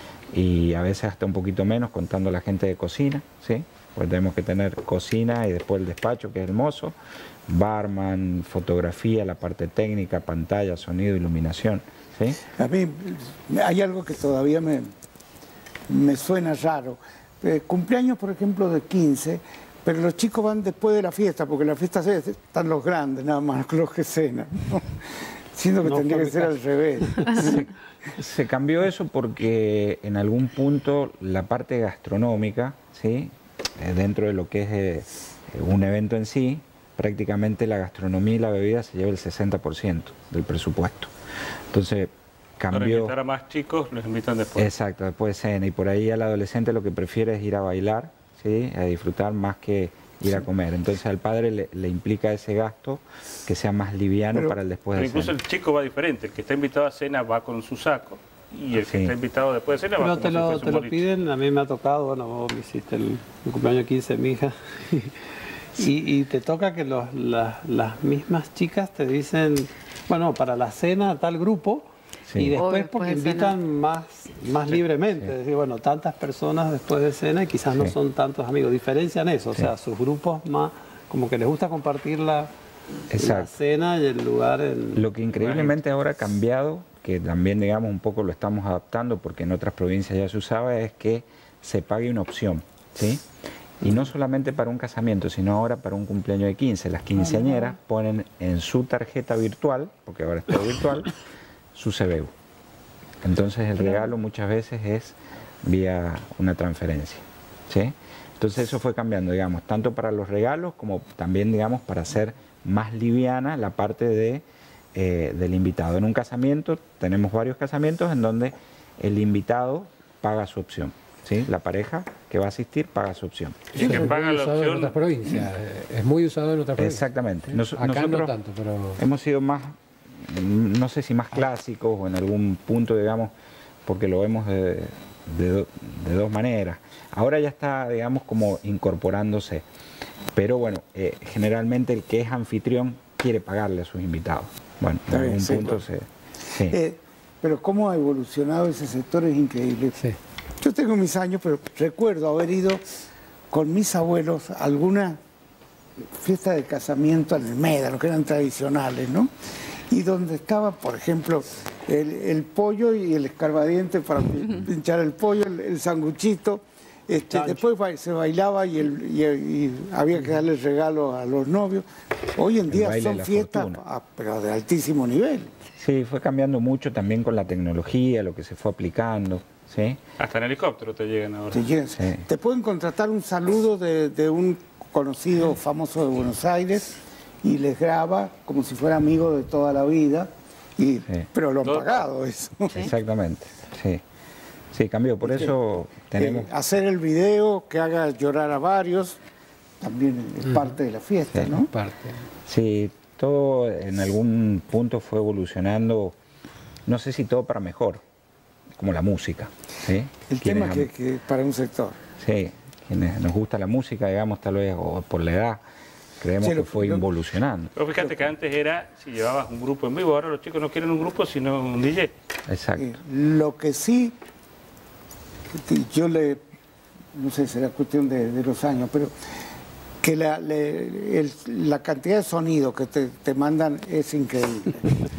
Y a veces hasta un poquito menos, contando la gente de cocina, ¿sí? Pues tenemos que tener cocina y después el despacho, que es el mozo, barman, fotografía, la parte técnica, pantalla, sonido, iluminación, ¿sí? A mí hay algo que todavía me, me suena raro. Eh, cumpleaños, por ejemplo, de quince, pero los chicos van después de la fiesta, porque la fiesta se, están los grandes, nada más, los que cenan, ¿no? Siento que no, tendría que ser al revés. Se, se cambió eso porque en algún punto la parte gastronómica, ¿sí? Dentro de lo que es eh, un evento en sí, prácticamente la gastronomía y la bebida se lleva el sesenta por ciento del presupuesto. Entonces cambió... Para invitar a más chicos, los invitan después. Exacto, después de cena. Y por ahí al adolescente lo que prefiere es ir a bailar, ¿sí? A disfrutar más que ir a comer. Entonces al padre le, le implica ese gasto que sea más liviano pero, para el después de cena. Incluso el chico va diferente. El que está invitado a cena va con su saco y el que sí. está invitado después de cena pero va te con lo, su te lo piden, a mí me ha tocado, bueno, vos me hiciste el, el cumpleaños quince de mi hija y, y te toca que los, la, las mismas chicas te dicen, bueno, para la cena tal grupo. Sí. Y después, después porque de invitan cena. más, más sí. libremente, sí. es decir, bueno, tantas personas después de cena y quizás sí. no son tantos amigos, diferencian eso, sí. o sea, sus grupos más, como que les gusta compartir la, la cena y el lugar. En... Lo que increíblemente ahora ha cambiado, que también digamos un poco lo estamos adaptando porque en otras provincias ya se usaba, es que se pague una opción, ¿sí? Y no solamente para un casamiento, sino ahora para un cumpleaños de quince. Las quinceañeras ponen en su tarjeta virtual, porque ahora es todo virtual, su C B U. Entonces el regalo muchas veces es vía una transferencia, ¿sí? Entonces eso fue cambiando, digamos, tanto para los regalos como también, digamos, para hacer más liviana la parte de, eh, del invitado. En un casamiento, tenemos varios casamientos en donde el invitado paga su opción, ¿sí? La pareja que va a asistir paga su opción. Y que paga la opción en otras provincias, es muy usado en otras provincias. Exactamente. Nos, Acá nosotros no tanto, pero... hemos sido más, no sé si más clásicos o en algún punto, digamos, porque lo vemos de, de, de dos maneras. Ahora ya está, digamos, como incorporándose. Pero bueno, eh, generalmente el que es anfitrión quiere pagarle a sus invitados. Bueno, en algún sí, punto claro. se... Sí. Eh, pero cómo ha evolucionado ese sector es increíble. Sí. Yo tengo mis años, pero recuerdo haber ido con mis abuelos a alguna fiesta de casamiento en el Médano, que eran tradicionales, ¿no? Y donde estaba, por ejemplo, el, el pollo y el escarbadiente para pinchar el pollo, el, el sanguchito. Este, después se bailaba y, el, y, y había que darle regalo a los novios. Hoy en día son fiestas, a, pero de altísimo nivel. Sí, fue cambiando mucho también con la tecnología, lo que se fue aplicando. ¿Sí? Hasta en helicóptero te llegan ahora. Te, llegan. Sí. Te pueden contratar un saludo de, de un conocido famoso de Buenos Aires y les graba como si fuera amigo de toda la vida, y, sí. pero lo han ¿Todo? pagado eso. ¿Sí? Exactamente, sí. Sí, cambió, por eso que, tenemos... Eh, hacer el video que haga llorar a varios también es parte de la fiesta, sí, ¿no? Parte. Sí, todo en algún punto fue evolucionando, no sé si todo para mejor, como la música, ¿sí? El tema que, que para un sector. Sí, quienes nos gusta la música, digamos, tal vez, o por la edad, creemos sí, que fue lo, involucionando. Pero fíjate que antes era, si llevabas un grupo en vivo, ahora los chicos no quieren un grupo, sino un D J. Exacto. Eh, lo que sí, yo le, no sé, será cuestión de, de los años, pero que la, le, el, la cantidad de sonido que te, te mandan es increíble.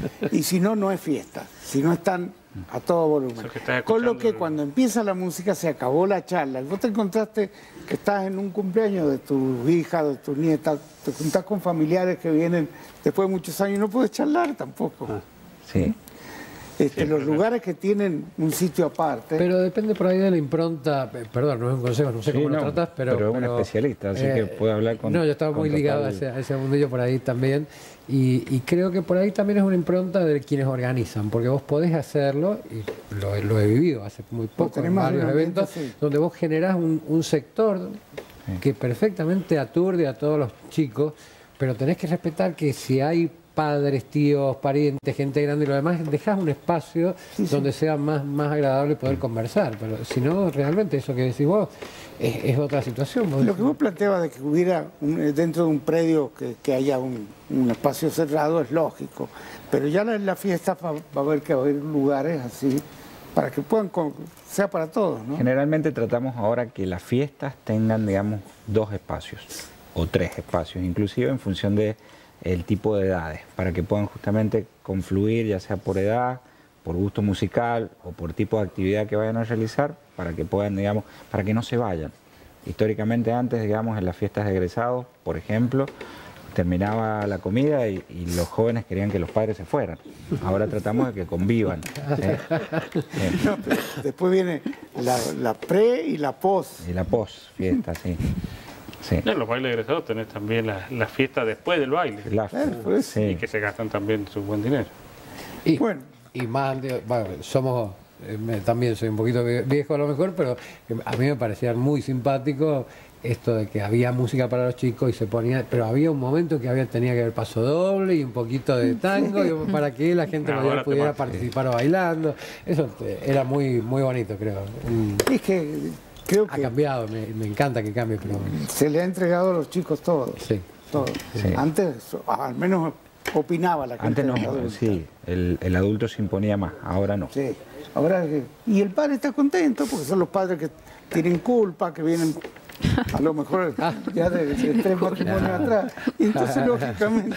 Y si no, no es fiesta. Si no están a todo volumen. Con lo que cuando empieza la música se acabó la charla. Vos te encontraste que estás en un cumpleaños de tu hija, de tu nieta, te juntás con familiares que vienen después de muchos años y no puedes charlar tampoco. Ah, sí. Este, sí, los lugares que tienen un sitio aparte. Pero depende por ahí de la impronta, perdón, no es un consejo, no sé sí, cómo no, lo tratas, pero... Pero es un especialista, así eh, que puede hablar con... No, yo estaba muy ligado a ese, a ese mundillo por ahí también, y, y creo que por ahí también es una impronta de quienes organizan, porque vos podés hacerlo, y lo, lo he vivido hace muy poco en varios eventos, sí, donde vos generás un, un sector sí, que perfectamente aturde a todos los chicos, pero tenés que respetar que si hay padres, tíos, parientes, gente grande y lo demás, dejás un espacio sí, donde sí, sea más, más agradable poder conversar. Pero si no, realmente eso que decís vos es, es otra situación. Lo que vos planteabas de que hubiera un, dentro de un predio que, que haya un, un espacio cerrado es lógico. Pero ya en la fiesta va, va a haber que haber lugares así para que puedan, sea para todos, ¿no? Generalmente tratamos ahora que las fiestas tengan, digamos, dos espacios o tres espacios, inclusive en función de el tipo de edades, para que puedan justamente confluir, ya sea por edad, por gusto musical o por tipo de actividad que vayan a realizar, para que puedan, digamos, para que no se vayan. Históricamente antes, digamos, en las fiestas de egresados, por ejemplo, terminaba la comida y, y los jóvenes querían que los padres se fueran. Ahora tratamos de que convivan. ¿eh? ¿Eh? No, después viene la, la pre y la post. Y la post fiesta, sí. Sí. En los bailes egresados tenés también las la fiestas después del baile. La, pues, sí. Y que se gastan también su buen dinero. Y, bueno. y más, bueno, somos, eh, también soy un poquito viejo a lo mejor, pero a mí me parecía muy simpático esto de que había música para los chicos y se ponía, pero había un momento que había tenía que haber paso doble y un poquito de tango y para que la gente no, mayor pudiera participar bailando. Eso era muy, muy bonito, creo. Es que... Creo que ha cambiado, me, me encanta que cambie, pero... Se le ha entregado a los chicos todo. Sí. Todo. Sí. Antes, al menos opinaba la gente. Antes no, sí, el, el adulto se imponía más, ahora no. Sí, ahora... Y el padre está contento porque son los padres que tienen culpa, que vienen... A lo mejor ya de, de tres matrimonios atrás. Y entonces, lógicamente,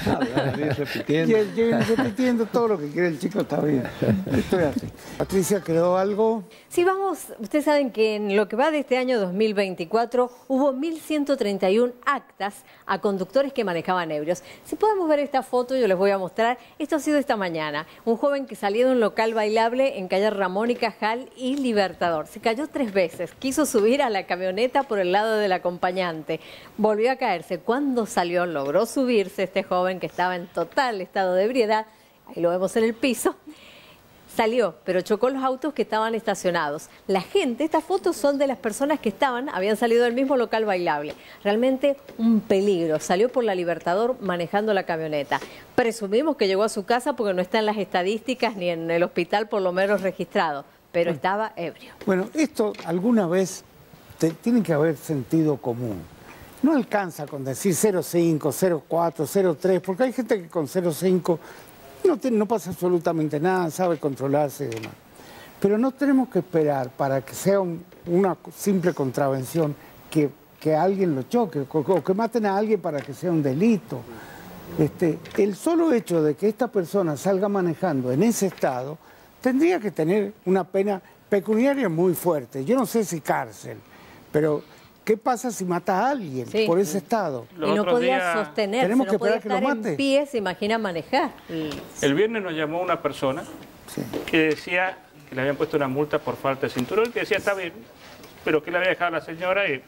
vienen repitiendo todo lo que quiere el chico, está bien. Esto es así. Patricia, ¿creó algo? Sí, vamos. Ustedes saben que en lo que va de este año dos mil veinticuatro hubo mil ciento treinta y una actas a conductores que manejaban ebrios. Si podemos ver esta foto, yo les voy a mostrar. Esto ha sido esta mañana. Un joven que salía de un local bailable en calle Ramón y Cajal y Libertador. Se cayó tres veces. Quiso subir a la camioneta por el lado del acompañante, volvió a caerse. Cuando salió, logró subirse este joven que estaba en total estado de ebriedad, ahí lo vemos en el piso, salió, pero chocó los autos que estaban estacionados. La gente, estas fotos son de las personas que estaban, habían salido del mismo local bailable. Realmente un peligro, salió por la Libertador manejando la camioneta. Presumimos que llegó a su casa porque no está en las estadísticas ni en el hospital por lo menos registrado, pero estaba ebrio. Bueno, esto alguna vez... Tiene que haber sentido común. No alcanza con decir cero coma cinco, cero coma cuatro, cero coma tres, porque hay gente que con cero coma cinco no, tiene, no pasa absolutamente nada, sabe controlarse y demás. Pero no tenemos que esperar para que sea un, una simple contravención que, que alguien lo choque o, o que maten a alguien para que sea un delito. Este, el solo hecho de que esta persona salga manejando en ese estado tendría que tener una pena pecuniaria muy fuerte. Yo no sé si cárcel. Pero, ¿qué pasa si mata a alguien sí. por ese estado? Los y no podía días... sostenerse, Tenemos no que podía esperar estar que lo mate. en pie, se imagina manejar. El viernes nos llamó una persona sí. que decía que le habían puesto una multa por falta de cinturón, que decía está bien, pero que le había dejado a la señora y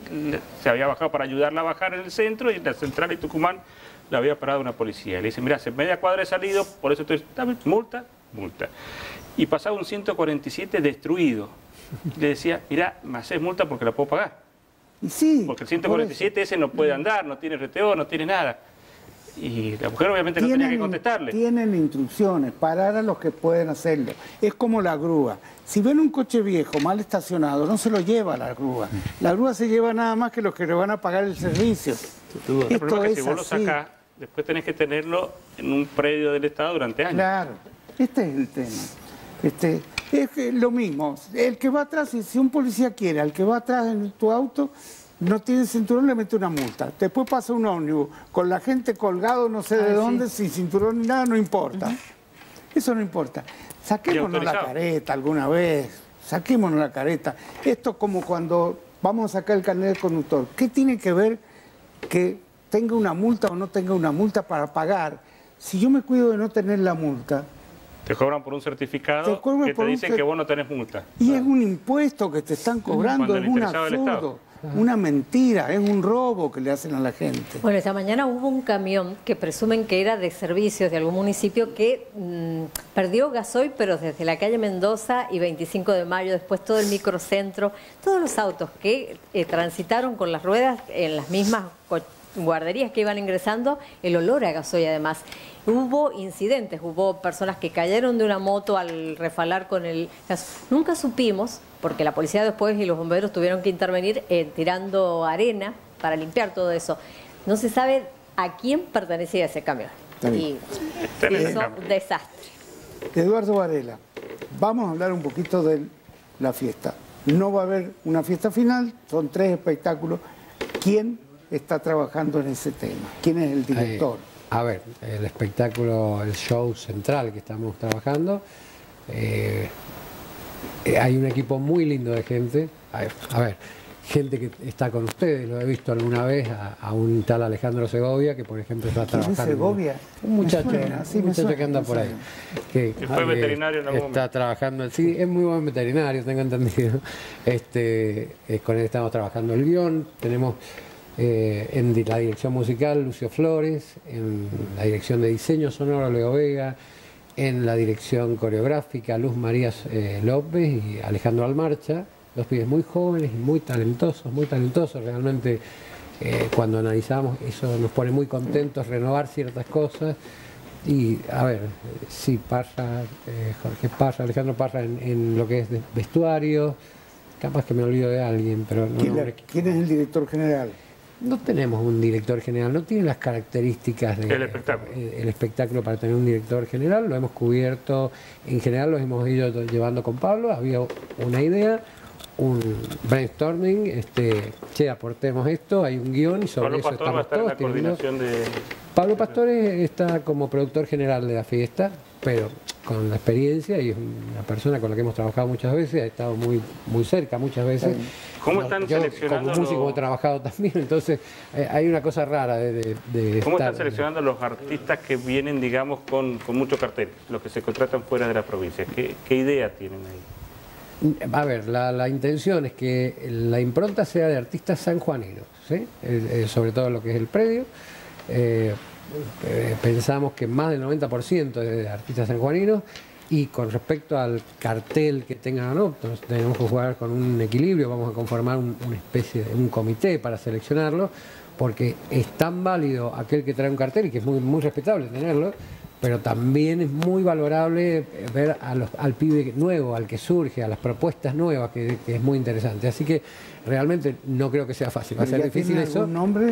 se había bajado para ayudarla a bajar en el centro y en la central de Tucumán la había parado una policía. Le dice, mira, hace media cuadra he salido, por eso estoy... ¿Está bien? Multa, multa. Y pasaba un ciento cuarenta y siete destruido. Le decía, mira, me haces multa porque la puedo pagar. Y sí, porque el ciento cuarenta y siete ese no puede andar, no tiene R T O, no tiene nada. Y la mujer obviamente no tenía que contestarle. Tienen instrucciones, parar a los que pueden hacerlo. Es como la grúa. Si ven un coche viejo mal estacionado, no se lo lleva la grúa. La grúa se lleva nada más que los que le van a pagar el servicio. El problema es que si vos lo sacás, después tenés que tenerlo en un predio del Estado durante años. Claro, este es el tema. Este, es lo mismo, el que va atrás, si un policía quiere, al que va atrás en tu auto, no tiene cinturón, le mete una multa. Después pasa un ómnibus con la gente colgado no sé de Ah, dónde, sí. sin cinturón ni nada, no importa. Uh-huh. Eso no importa. Saquémonos la careta alguna vez, saquémonos la careta. Esto es como cuando vamos a sacar el carnet de conductor. ¿Qué tiene que ver que tenga una multa o no tenga una multa para pagar? Si yo me cuido de no tener la multa... Te cobran por un certificado te que te dicen un... que vos no tenés multa. Y es un impuesto que te están cobrando, es un absurdo, una mentira, es un robo que le hacen a la gente. Bueno, esta mañana hubo un camión que presumen que era de servicios de algún municipio que mmm, perdió gasoil, pero desde la calle Mendoza y veinticinco de mayo, después todo el microcentro, todos los autos que eh, transitaron con las ruedas en las mismas guarderías que iban ingresando, el olor a gasoil además. Hubo incidentes, hubo personas que cayeron de una moto al refalar con el gas. Nunca supimos, porque la policía después y los bomberos tuvieron que intervenir eh, tirando arena para limpiar todo eso. No se sabe a quién pertenecía ese camión. Y hizo un desastre. Eduardo Varela, vamos a hablar un poquito de la fiesta. No va a haber una fiesta final, son tres espectáculos. ¿Quién está trabajando en ese tema? ¿Quién es el director? Ahí. A ver, el espectáculo, el show central que estamos trabajando, eh, hay un equipo muy lindo de gente. A ver, a ver, gente que está con ustedes, lo he visto alguna vez, a, a un tal Alejandro Segovia, que por ejemplo está trabajando. ¿Quién es Segovia? Un muchacho, suena, sí, un muchacho suena, que anda por ahí. Que, que fue veterinario en algún Está momento. trabajando, sí, es muy buen veterinario, tengo entendido. Este, eh, con él estamos trabajando el guión, tenemos... Eh, en la dirección musical Lucio Flores, en la dirección de diseño sonoro Leo Vega, en la dirección coreográfica Luz María eh, López y Alejandro Almarcha, dos pibes muy jóvenes y muy talentosos, muy talentosos, realmente eh, cuando analizamos eso nos pone muy contentos renovar ciertas cosas. Y a ver, sí, Parra, eh, Jorge Parra, Alejandro Parra en, en lo que es de vestuario, capaz que me olvido de alguien, pero no. ¿Quién, no, ¿quién es el director general? No tenemos un director general, no tiene las características del espectáculo. El espectáculo para tener un director general, lo hemos cubierto, en general lo hemos ido llevando con Pablo, había una idea, un brainstorming, este, che, aportemos esto, hay un guión y sobre Pablo eso Pastor va a estamos estar en todos. la coordinación de... Pablo Pastore está como productor general de la fiesta, pero con la experiencia y es una persona con la que hemos trabajado muchas veces, ha estado muy, muy cerca muchas veces. ¿Cómo están Yo, seleccionando como músico los... he trabajado también, entonces eh, hay una cosa rara de, de, de ¿Cómo estar... están seleccionando los artistas que vienen, digamos, con, con mucho cartel, los que se contratan fuera de la provincia? ¿Qué, qué idea tienen ahí? A ver, la, la intención es que la impronta sea de artistas sanjuaninos, ¿sí? Eh, eh, sobre todo lo que es el predio. Eh, eh, pensamos que más del noventa por ciento es de artistas sanjuaninos y con respecto al cartel que tengan, ¿no? Entonces, tenemos que jugar con un equilibrio, vamos a conformar un, una especie de un comité para seleccionarlo, porque es tan válido aquel que trae un cartel y que es muy, muy respetable tenerlo, pero también es muy valorable ver a los, al pibe nuevo, al que surge, a las propuestas nuevas, que, que es muy interesante. Así que realmente no creo que sea fácil, va a ser difícil eso. ¿Algún nombre?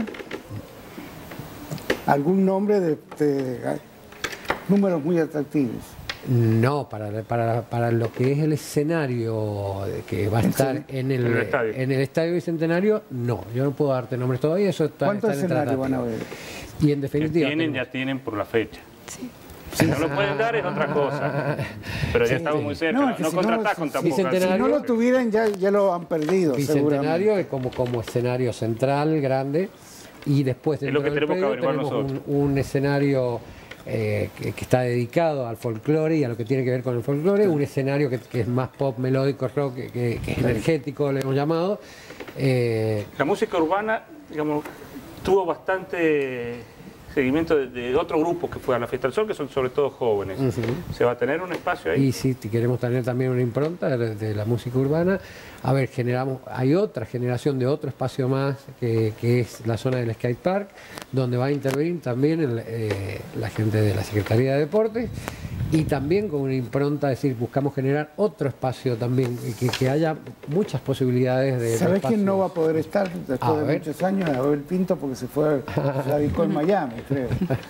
¿Algún nombre de, de, de números muy atractivos? No, para, para, para lo que es el escenario que va a estar en el, en el estadio, en el estadio Bicentenario, no. Yo no puedo darte nombres todavía, eso está, ¿Cuántos está en escenarios van a ver? Y en definitiva... Que tienen, tenemos... ya tienen por la fecha. Sí. Si no lo pueden dar es otra cosa, pero ya sí, estamos muy cerca, no, no, no si contratás no, con tampoco. Si no lo tuvieran ya, ya lo han perdido. Bicentenario es como, como escenario central, grande, y después es lo que tenemos predio, que averiguar tenemos nosotros. Un, un escenario eh, que, que está dedicado al folclore y a lo que tiene que ver con el folclore, sí. Un escenario que, que es más pop, melódico, rock, que, que, que es energético, le hemos llamado. Eh, La música urbana, digamos, tuvo bastante seguimiento de, de otro grupo que fue a la Fiesta del Sol, que son sobre todo jóvenes. Uh-huh. ¿Se va a tener un espacio ahí? Y sí, queremos tener también una impronta de, de la música urbana. A ver, generamos, hay otra generación de otro espacio más, que, que es la zona del skate park, donde va a intervenir también el, eh, la gente de la Secretaría de Deportes, y también con una impronta, es decir, buscamos generar otro espacio también, que, que haya muchas posibilidades de... ¿Sabés quién no va a poder estar después a de ver. muchos años? A Abel Pinto, porque se fue, se radicó en Miami, creo.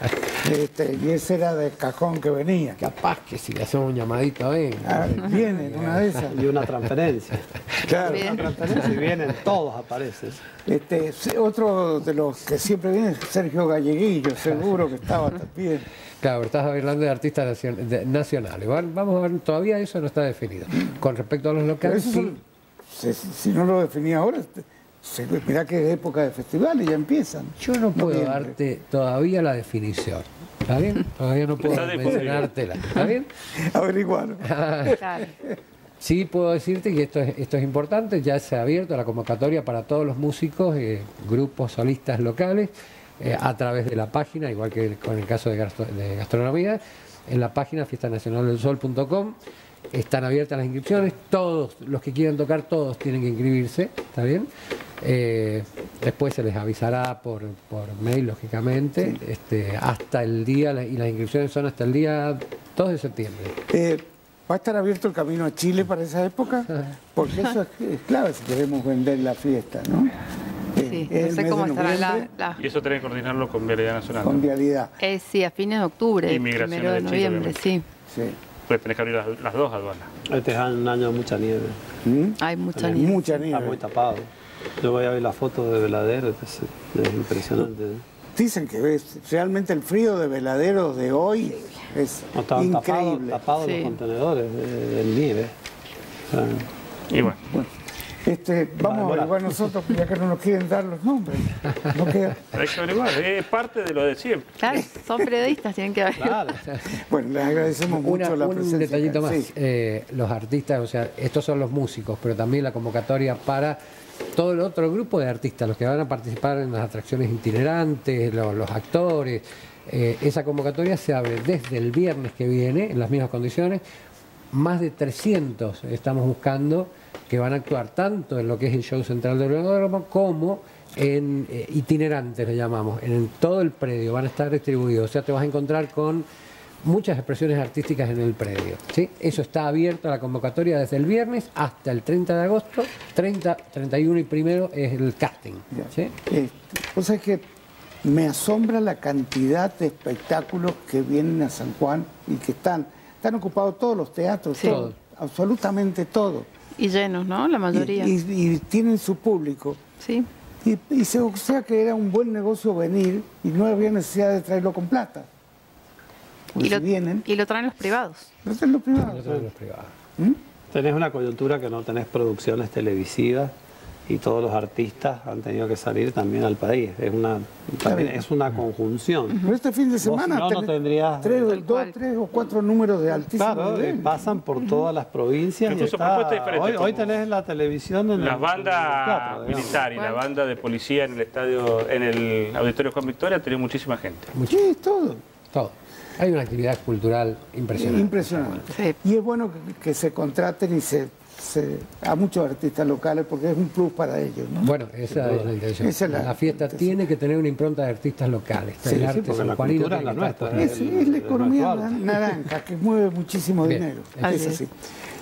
Este, y ese era de cajón que venía. Capaz que si le hacemos un llamadito, venga. Ah, viene, una de esas. Y una transferencia. Claro. Una transferencia y vienen todos, aparecen. Este, otro de los que siempre viene es Sergio Galleguillo, seguro que estaba también. Claro, estás hablando de artistas nacion- de- nacionales. Van- Vamos a ver, todavía eso no está definido. Con respecto a los Pero locales, eso sí. son- si, si no lo definía ahora, se, mirá que es época de festivales, ya empiezan. Yo no puedo Noviembre. darte todavía la definición. ¿Está bien? Todavía no puedo Está disponible. mencionártela. ¿Está bien? Averiguaron. Claro. Sí puedo decirte que esto es, esto es importante, ya se ha abierto la convocatoria para todos los músicos, eh, grupos solistas locales, eh, a través de la página, igual que con el caso de, gastro- de gastronomía, en la página fiesta nacional del sol punto com. Están abiertas las inscripciones, todos los que quieran tocar, todos tienen que inscribirse, ¿está bien? Eh, después se les avisará por, por mail, lógicamente, este, hasta el día, y las inscripciones son hasta el día dos de septiembre. Eh, ¿Va a estar abierto el camino a Chile para esa época? Porque eso es, es clave si queremos vender la fiesta, ¿no? Sí, Eh, no el sé mes cómo de estará la, noviembre, la- Y eso tenés que coordinarlo con Vialidad Nacional. con vialidad. eh, sí, a fines de octubre, Inmigración primero de de Chile, noviembre, sí. Sí. Pues tenés que abrir las, las dos aduanas. Este es un año de mucha nieve. ¿Mm? Hay mucha Tenés nieve. Mucha Está muy nieve. tapado. Yo voy a ver la foto de Veladero, es, es impresionante. ¿eh? Dicen que es, realmente el frío de veladeros de hoy es No, estaban tapados, increíble. tapados Sí. los contenedores de, de nieve. O sea, Y bueno, Este, vamos a Vale, averiguar nosotros, ya que no nos quieren dar los nombres. No queda- hay que averiguar, es parte de lo de siempre. Claro, son periodistas, tienen que ver. claro. Bueno, les agradecemos mucho Una- la un presencia. detallito acá. más. Sí. Eh, los artistas, o sea, estos son los músicos, pero también la convocatoria para todo el otro grupo de artistas, los que van a participar en las atracciones itinerantes, los, los actores. Eh, esa convocatoria se abre desde el viernes que viene, en las mismas condiciones. Más de trescientos estamos buscando que van a actuar tanto en lo que es el show central del Velódromo como en eh, itinerantes, le llamamos, en todo el predio, van a estar distribuidos. O sea, te vas a encontrar con muchas expresiones artísticas en el predio. ¿Sí? Eso está abierto a la convocatoria desde el viernes hasta el treinta de agosto. treinta, treinta y uno y primero es el casting. Ya. ¿Sí? Este, o sea que me asombra la cantidad de espectáculos que vienen a San Juan y que están, están ocupados todos los teatros, Sí. todo, absolutamente todo. Y llenos, ¿no? La Y, mayoría. y- y tienen su público. Sí. Y, y se, o sea que era un buen negocio venir y no había necesidad de traerlo con plata. Porque Y lo, si vienen, y lo traen los privados. no es lo privado. Nosotros los privados. ¿Mm? Tenés una coyuntura que no tenés producciones televisivas y todos los artistas han tenido que salir también al país. Es una, también es una conjunción. Pero este fin de semana si no, no tenés tendrías- tres, Tal dos, cual. tres o cuatro números de altísimo Claro, eh, nivel. pasan por todas las provincias. y Incluso está- propuestas diferentes, hoy, hoy como tenés la televisión en La el, banda en el teatro, digamos. militar y la Bueno. banda de policía en el estadio, en el auditorio Juan Victoria, tenía muchísima gente. Sí, todo. Todo. Hay una actividad cultural impresionante. Impresionante. Sí. Y es bueno que, que se contraten y se, se- a muchos artistas locales porque es un plus para ellos, ¿no? Bueno, esa es la intención. Esa es la- la, fiesta tiene que tener una impronta de artistas locales. Sí, el sí, arte porque la sanjuanino cultura es la tiene que estar nuestra, por Es, ahí. el- es la el economía actual. naranja que mueve muchísimo Bien. dinero. Así Es es. así.